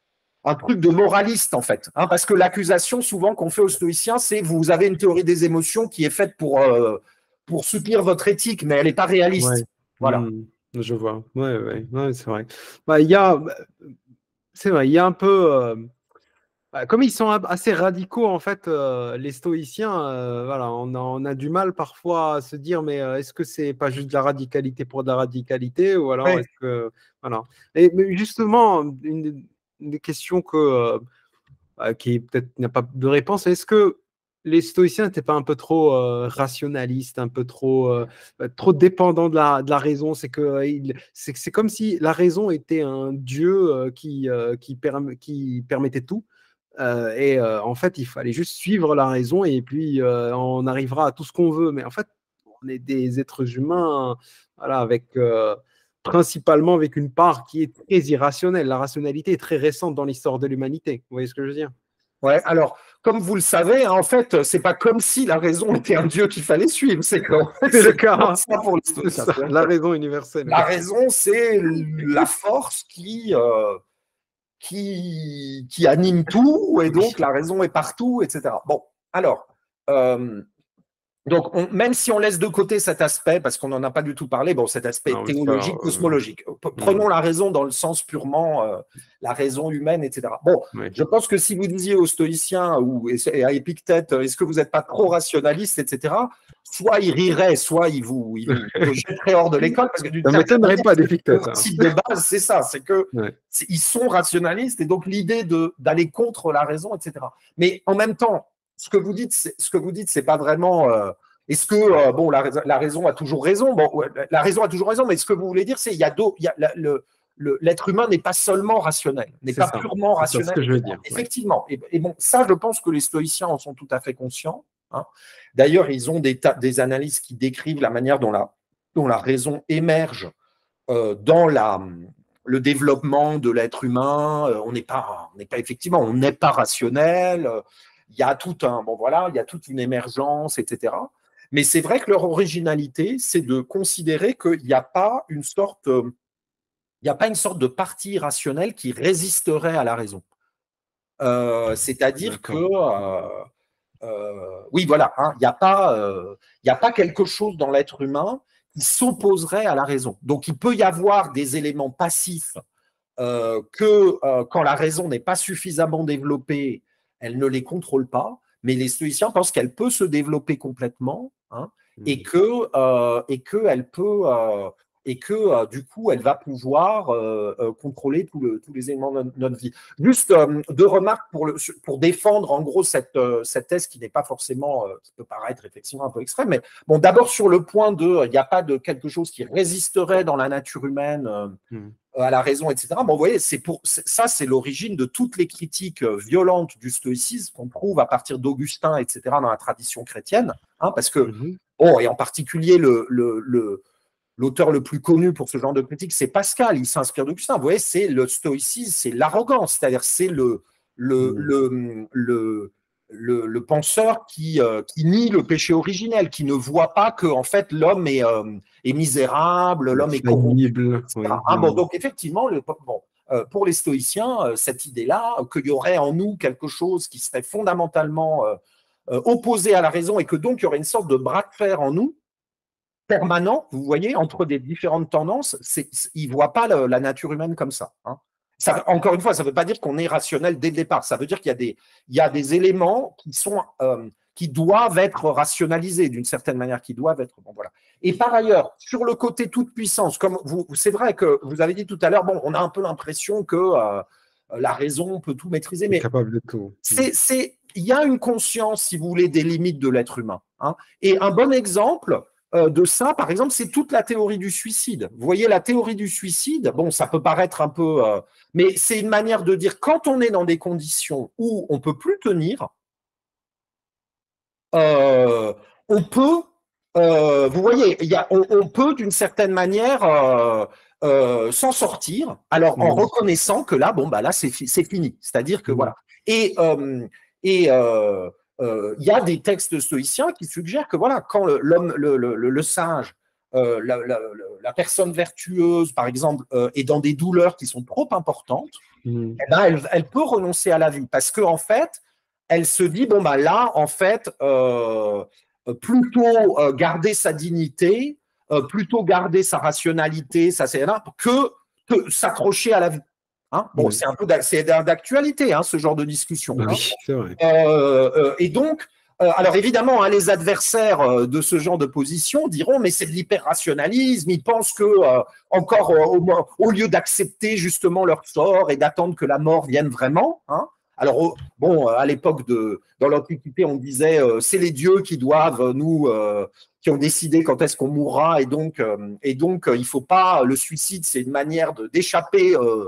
un truc de moraliste, en fait. Hein, parce que l'accusation, souvent, qu'on fait aux stoïciens, c'est vous avez une théorie des émotions qui est faite pour, euh, pour soutenir votre éthique, mais elle n'est pas réaliste. Ouais. Voilà. Mm. Je vois. Ouais, ouais, ouais, c'est vrai. Bah, il y a, c'est vrai, il y a un peu, euh, bah, comme ils sont ab- assez radicaux en fait, euh, les stoïciens, euh, voilà, on a, on a du mal parfois à se dire, mais euh, est-ce que c'est pas juste de la radicalité pour de la radicalité, ou alors Ouais. est-ce que, voilà. Et mais justement, une, des une des questions que, euh, bah, qui peut-être n'a pas de réponse, est-ce que les stoïciens n'étaient pas un peu trop euh, rationalistes, un peu trop, euh, trop dépendants de la, de la raison? C'est que euh, il- c'est c'est comme si la raison était un dieu euh, qui, euh, qui, perm- qui permettait tout. Euh, et euh, en fait, il fallait juste suivre la raison et puis euh, on arrivera à tout ce qu'on veut. Mais en fait, on est des êtres humains, voilà, avec, euh, principalement avec une part qui est très irrationnelle. La rationalité est très récente dans l'histoire de l'humanité. Vous voyez ce que je veux dire? Ouais, alors, comme vous le savez, hein, en fait, c'est pas comme si la raison était un dieu qu'il fallait suivre. C'est le cas. Ça pour les ça, la raison universelle. La raison, c'est la force qui, euh, qui, qui anime tout, et donc la raison est partout, et cetera. Bon, alors, euh, donc, on, même si on laisse de côté cet aspect, parce qu'on n'en a pas du tout parlé, bon, cet aspect non, théologique, euh, cosmologique, prenons ouais. la raison dans le sens purement, euh, la raison humaine, et cetera. Bon, ouais. je pense que si vous disiez aux stoïciens ou à Épictète, est-ce que vous n'êtes pas trop rationaliste, et cetera, soit ils riraient, soit ils vous, ils vous jetteraient hors de l'école, parce que du ça ne m'étonnerait pas d'Épictète. Le principe de base, c'est ça, c'est que ouais. ils sont rationalistes, et donc l'idée d'aller contre la raison, et cetera. Mais en même temps, ce que vous dites, ce que vous dites, c'est pas vraiment. Euh, est-ce que euh, bon, la, la raison a toujours raison? Bon, la raison a toujours raison, mais ce que vous voulez dire, c'est il y a d'autres. Le, le, l'être humain n'est pas seulement rationnel, n'est pas ça. purement rationnel. C'est ce que je veux dire. Effectivement. Ouais. Et, et bon, ça, je pense que les stoïciens en sont tout à fait conscients. Hein. D'ailleurs, ils ont des, des analyses qui décrivent la manière dont la, dont la raison émerge euh, dans la le développement de l'être humain. Euh, on n'est pas, on n'est pas effectivement, on n'est pas rationnel. Euh, il y a tout un, bon voilà, il y a toute une émergence, et cetera. Mais c'est vrai que leur originalité, c'est de considérer qu'il n'y a pas une sorte, euh, il n'y a pas une sorte de partie rationnelle qui résisterait à la raison. Euh, c'est-à-dire que, euh, euh, oui, voilà, hein, il n'y a pas, euh, il n'y a pas quelque chose dans l'être humain qui s'opposerait à la raison. Donc, il peut y avoir des éléments passifs euh, que, euh, quand la raison n'est pas suffisamment développée, elle ne les contrôle pas, mais les stoïciens pensent qu'elle peut se développer complètement, hein, mmh. et que euh, et que elle peut euh, et que euh, du coup elle va pouvoir euh, euh, contrôler tout le, tous les éléments de notre vie. Juste euh, deux remarques pour le pour défendre en gros cette euh, cette thèse qui n'est pas forcément euh, qui peut paraître effectivement un peu extrême, mais bon, d'abord sur le point de il n'y a pas de quelque chose qui résisterait dans la nature humaine euh, mmh. à la raison, et cetera. Bon, vous voyez, c'est pour ça, c'est l'origine de toutes les critiques violentes du stoïcisme qu'on trouve à partir d'Augustin, et cetera, dans la tradition chrétienne, hein, parce que, mmh. bon, et en particulier le, le, le, l'auteur le plus connu pour ce genre de critique, c'est Pascal. Il s'inspire d'Augustin. Vous voyez, c'est le stoïcisme, c'est l'arrogance, c'est-à-dire c'est le le, mmh. le, le Le, le penseur qui, euh, qui nie le péché originel, qui ne voit pas que en fait l'homme est, euh, est misérable, l'homme est corrompu. Oui, ah, bon, donc effectivement, le, bon, euh, pour les stoïciens, euh, cette idée-là, qu'il y aurait en nous quelque chose qui serait fondamentalement euh, euh, opposé à la raison et que donc il y aurait une sorte de bras de fer en nous, permanent, vous voyez, entre des différentes tendances, c'est, c'est, ils ne voient pas le, la nature humaine comme ça. Hein. Ça, encore une fois, ça ne veut pas dire qu'on est rationnel dès le départ. Ça veut dire qu'il y a des, il y a des éléments qui, sont, euh, qui doivent être rationalisés d'une certaine manière, qui doivent être… Bon, voilà. Et par ailleurs, sur le côté toute puissance, comme vous, c'est vrai que vous avez dit tout à l'heure, bon, on a un peu l'impression que euh, la raison peut tout maîtriser, mais capable de tout. C'est, c'est, il y a une conscience, si vous voulez, des limites de l'être humain. Hein. Et un bon exemple… de ça, par exemple, c'est toute la théorie du suicide. Vous voyez, la théorie du suicide, bon, ça peut paraître un peu… Euh, mais c'est une manière de dire, quand on est dans des conditions où on ne peut plus tenir, euh, on peut… Euh, vous voyez, y a, on, on peut d'une certaine manière euh, euh, s'en sortir, alors en oui. reconnaissant que là, bon, bah là, c'est, c'est fini. C'est-à-dire que, oui. voilà. Et… Euh, et euh, il euh, y a des textes stoïciens qui suggèrent que voilà, quand le, l'homme, le, le, le sage, euh, la, la, la personne vertueuse, par exemple, euh, est dans des douleurs qui sont trop importantes, mmh. eh ben, elle, elle peut renoncer à la vie parce qu'en en fait, elle se dit bon bah là, en fait, euh, plutôt euh, garder sa dignité, euh, plutôt garder sa rationalité, ça c'est là, que, que s'accrocher à la vie. Hein, bon, oui. c'est un peu c'est d'actualité, hein, ce genre de discussion. Oui, hein. c'est vrai. Euh, euh, et donc, euh, alors évidemment, hein, les adversaires euh, de ce genre de position diront, mais c'est de l'hyper-rationalisme. Ils pensent que euh, encore euh, au, au lieu d'accepter justement leur sort et d'attendre que la mort vienne vraiment. Hein, alors oh, bon, à l'époque de dans l'Antiquité, on disait euh, c'est les dieux qui doivent nous euh, qui ont décidé quand est-ce qu'on mourra et donc euh, et donc euh, il faut pas le suicide, c'est une manière de d'échapper. Euh,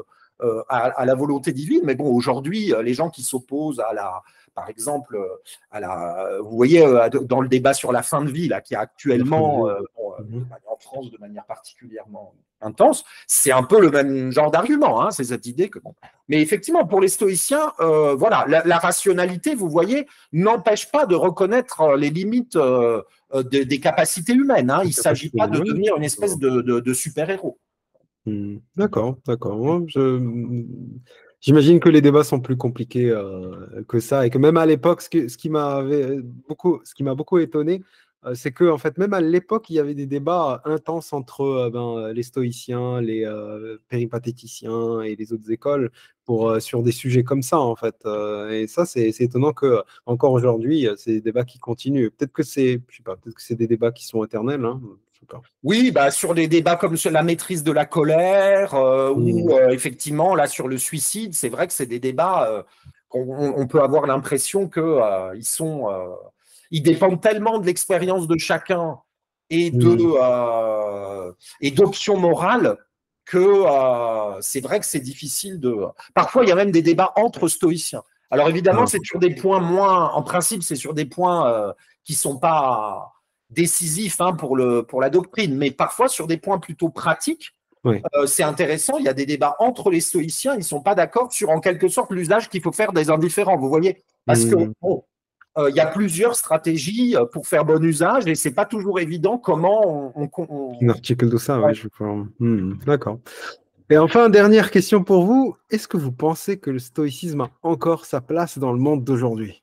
euh, à, à la volonté divine. Mais bon, aujourd'hui, euh, les gens qui s'opposent à la, par exemple, euh, à la, vous voyez, euh, dans le débat sur la fin de vie, là, qui est La fin de actuellement, vie. euh, bon, euh, Mhm. en France de manière particulièrement intense, c'est un peu le même genre d'argument, hein, c'est cette idée que bon. Mais effectivement, pour les stoïciens, euh, voilà, la, la rationalité, vous voyez, n'empêche pas de reconnaître les limites euh, de, des capacités humaines. Hein. Il La ne s'agit capacité pas de humaine. devenir une espèce de, de, de super-héros. Hmm. D'accord, d'accord. Moi, je- J'imagine que les débats sont plus compliqués euh, que ça et que même à l'époque, ce, que- ce qui m'avait beaucoup, ce qui m'a beaucoup étonné, euh, c'est que en fait, même à l'époque, il y avait des débats intenses entre euh, ben, les stoïciens, les euh, péripatéticiens et les autres écoles pour euh, sur des sujets comme ça en fait. Euh, et ça, c'est c'est étonnant que encore aujourd'hui, euh, c'est des débats qui continuent. Peut-être que c'est, je sais pas, peut-être que c'est des débats qui sont éternels, hein, je sais pas. Oui, bah, sur des débats comme sur la maîtrise de la colère euh, ou Hmm. euh, effectivement là sur le suicide, c'est vrai que c'est des débats euh, qu'on on on peut avoir l'impression que euh, ils sont, euh, ils dépendent tellement de l'expérience de chacun et de Hmm. euh, et d'options morales que euh, c'est vrai que c'est difficile de. Parfois, il y a même des débats entre stoïciens. Alors évidemment, Ah. c'est sur des points moins, en principe, c'est sur des points euh, qui sont pas décisif hein, pour, le, pour la doctrine, mais parfois sur des points plutôt pratiques, Ouais. euh, c'est intéressant, il y a des débats entre les stoïciens, ils ne sont pas d'accord sur en quelque sorte l'usage qu'il faut faire des indifférents, vous voyez, parce que Hmm. bon, euh, il y a plusieurs stratégies euh, pour faire bon usage et c'est pas toujours évident comment on, on, Un on- article de ça, oui, ouais. je crois. Hmm. D'accord. Et enfin, dernière question pour vous. Est-ce que vous pensez que le stoïcisme a encore sa place dans le monde d'aujourd'hui?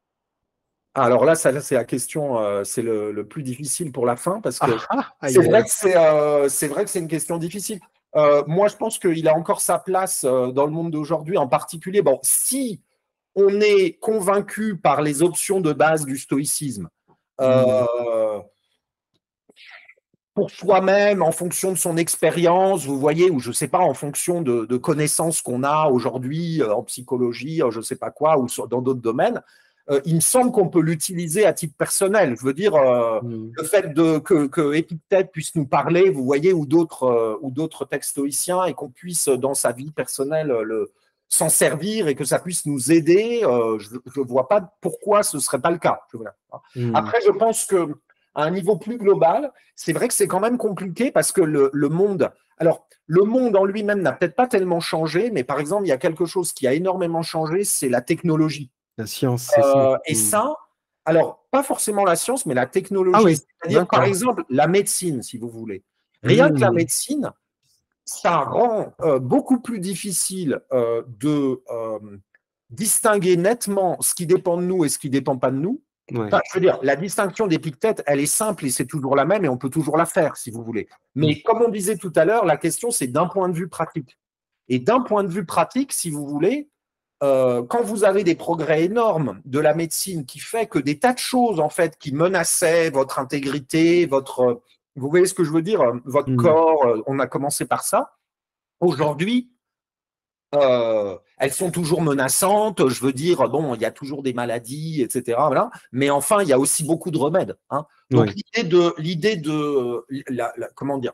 Alors là, ça, c'est la question, euh, c'est le, le plus difficile pour la fin parce Ah que ah, c'est aïe vrai aïe. que c'est euh, c'est vrai que c'est une question difficile. Euh, moi, je pense qu'il a encore sa place euh, dans le monde d'aujourd'hui, en particulier. Bon, si on est convaincu par les options de base du stoïcisme, Hmm. euh, pour soi-même, en fonction de son expérience, vous voyez, ou je ne sais pas, en fonction de, de connaissances qu'on a aujourd'hui euh, en psychologie, euh, je ne sais pas quoi, ou sur, dans d'autres domaines, euh, il me semble qu'on peut l'utiliser à titre personnel. Je veux dire, euh, Hmm. le fait de, que, que Épictète puisse nous parler, vous voyez, ou d'autres euh, ou d'autres textes stoïciens, et qu'on puisse, dans sa vie personnelle, le, s'en servir et que ça puisse nous aider, euh, je ne vois pas pourquoi ce ne serait pas le cas. Hmm. Après, je pense que à un niveau plus global, c'est vrai que c'est quand même compliqué parce que le, le monde, alors le monde en lui-même n'a peut-être pas tellement changé, mais par exemple, il y a quelque chose qui a énormément changé, c'est la technologie. La science, c'est ça. Euh, et Hmm. ça, alors pas forcément la science, mais la Ah technologie, oui, c'est-à-dire par d'accord. exemple la médecine, si vous voulez. Rien que la Hmm. médecine, ça rend euh, beaucoup plus difficile euh, de euh, distinguer nettement ce qui dépend de nous et ce qui ne dépend pas de nous. Ouais. Enfin, je veux dire, la distinction d'Épictète, elle est simple et c'est toujours la même et on peut toujours la faire, si vous voulez. Hmm. Mais comme on disait tout à l'heure, la question, c'est d'un point de vue pratique. Et d'un point de vue pratique, si vous voulez, euh, quand vous avez des progrès énormes de la médecine qui fait que des tas de choses, en fait, qui menaçaient votre intégrité, votre, vous voyez ce que je veux dire, votre Hmm. corps, euh, on a commencé par ça. Aujourd'hui, euh, elles sont toujours menaçantes. Je veux dire, bon, il y a toujours des maladies, et cetera. Voilà. Mais enfin, il y a aussi beaucoup de remèdes. Hein. Donc Ouais. l'idée de, l'idée de, la, la, comment dire,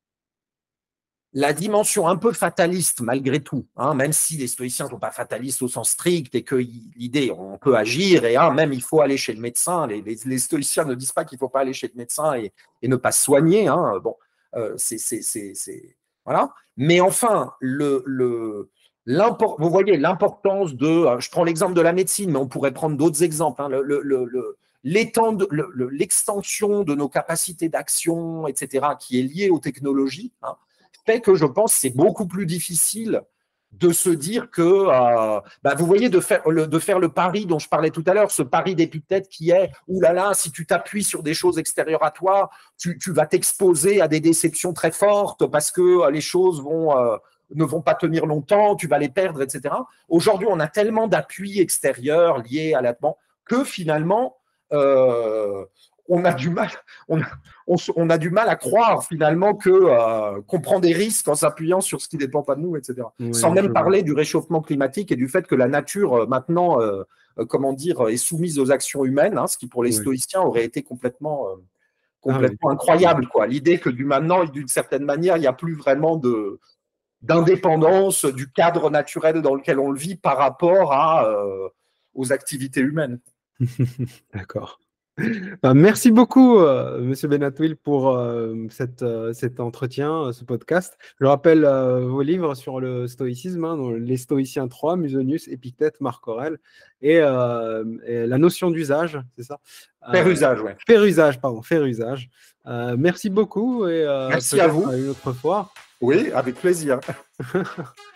la dimension un peu fataliste malgré tout, hein, même si les stoïciens ne sont pas fatalistes au sens strict et que l'idée, on peut agir et hein, même il faut aller chez le médecin. Les, les, les stoïciens ne disent pas qu'il ne faut pas aller chez le médecin et, et ne pas se soigner. Hein. Bon, euh, c'est, c'est, c'est, c'est, voilà. Mais enfin, le, le, vous voyez l'importance de. Je prends l'exemple de la médecine, mais on pourrait prendre d'autres exemples. Hein, le, le, le, l'extension de nos capacités d'action, et cetera, qui est liée aux technologies. Hein, fait que je pense que c'est beaucoup plus difficile de se dire que, euh, bah, vous voyez, de faire, le, de faire le pari dont je parlais tout à l'heure, ce pari d'Épictète qui est, oulala, si tu t'appuies sur des choses extérieures à toi, tu, tu vas t'exposer à des déceptions très fortes parce que les choses vont, euh, ne vont pas tenir longtemps, tu vas les perdre, et cetera. Aujourd'hui, on a tellement d'appuis extérieurs liés à la que finalement, euh, on a du mal, on a, on, on a du mal à croire finalement que euh, qu'on prend des risques en s'appuyant sur ce qui ne dépend pas de nous, et cetera. Sans Ouais, je même vois. parler du réchauffement climatique et du fait que la nature euh, maintenant, euh, euh, comment dire, est soumise aux actions humaines, hein, ce qui pour les Ouais. stoïciens aurait été complètement, euh, Ah oui. complètement incroyable, quoi. L'idée que du maintenant, d'une certaine manière, il n'y a plus vraiment de d'indépendance du cadre naturel dans lequel on le vit par rapport à, euh, aux activités humaines. D'accord. Ben, merci beaucoup, euh, Monsieur Benatouil, pour euh, cette, euh, cet entretien, euh, ce podcast. Je rappelle euh, vos livres sur le stoïcisme, hein, dont Les Stoïciens trois, Musonius, Épictète, Marc Aurèle, et, euh, et la notion d'usage, c'est ça? Faire Euh, usage, oui. faire usage, pardon, faire usage. Euh, merci beaucoup et euh, Merci à peut-être vous. à une autre fois. Oui, avec plaisir.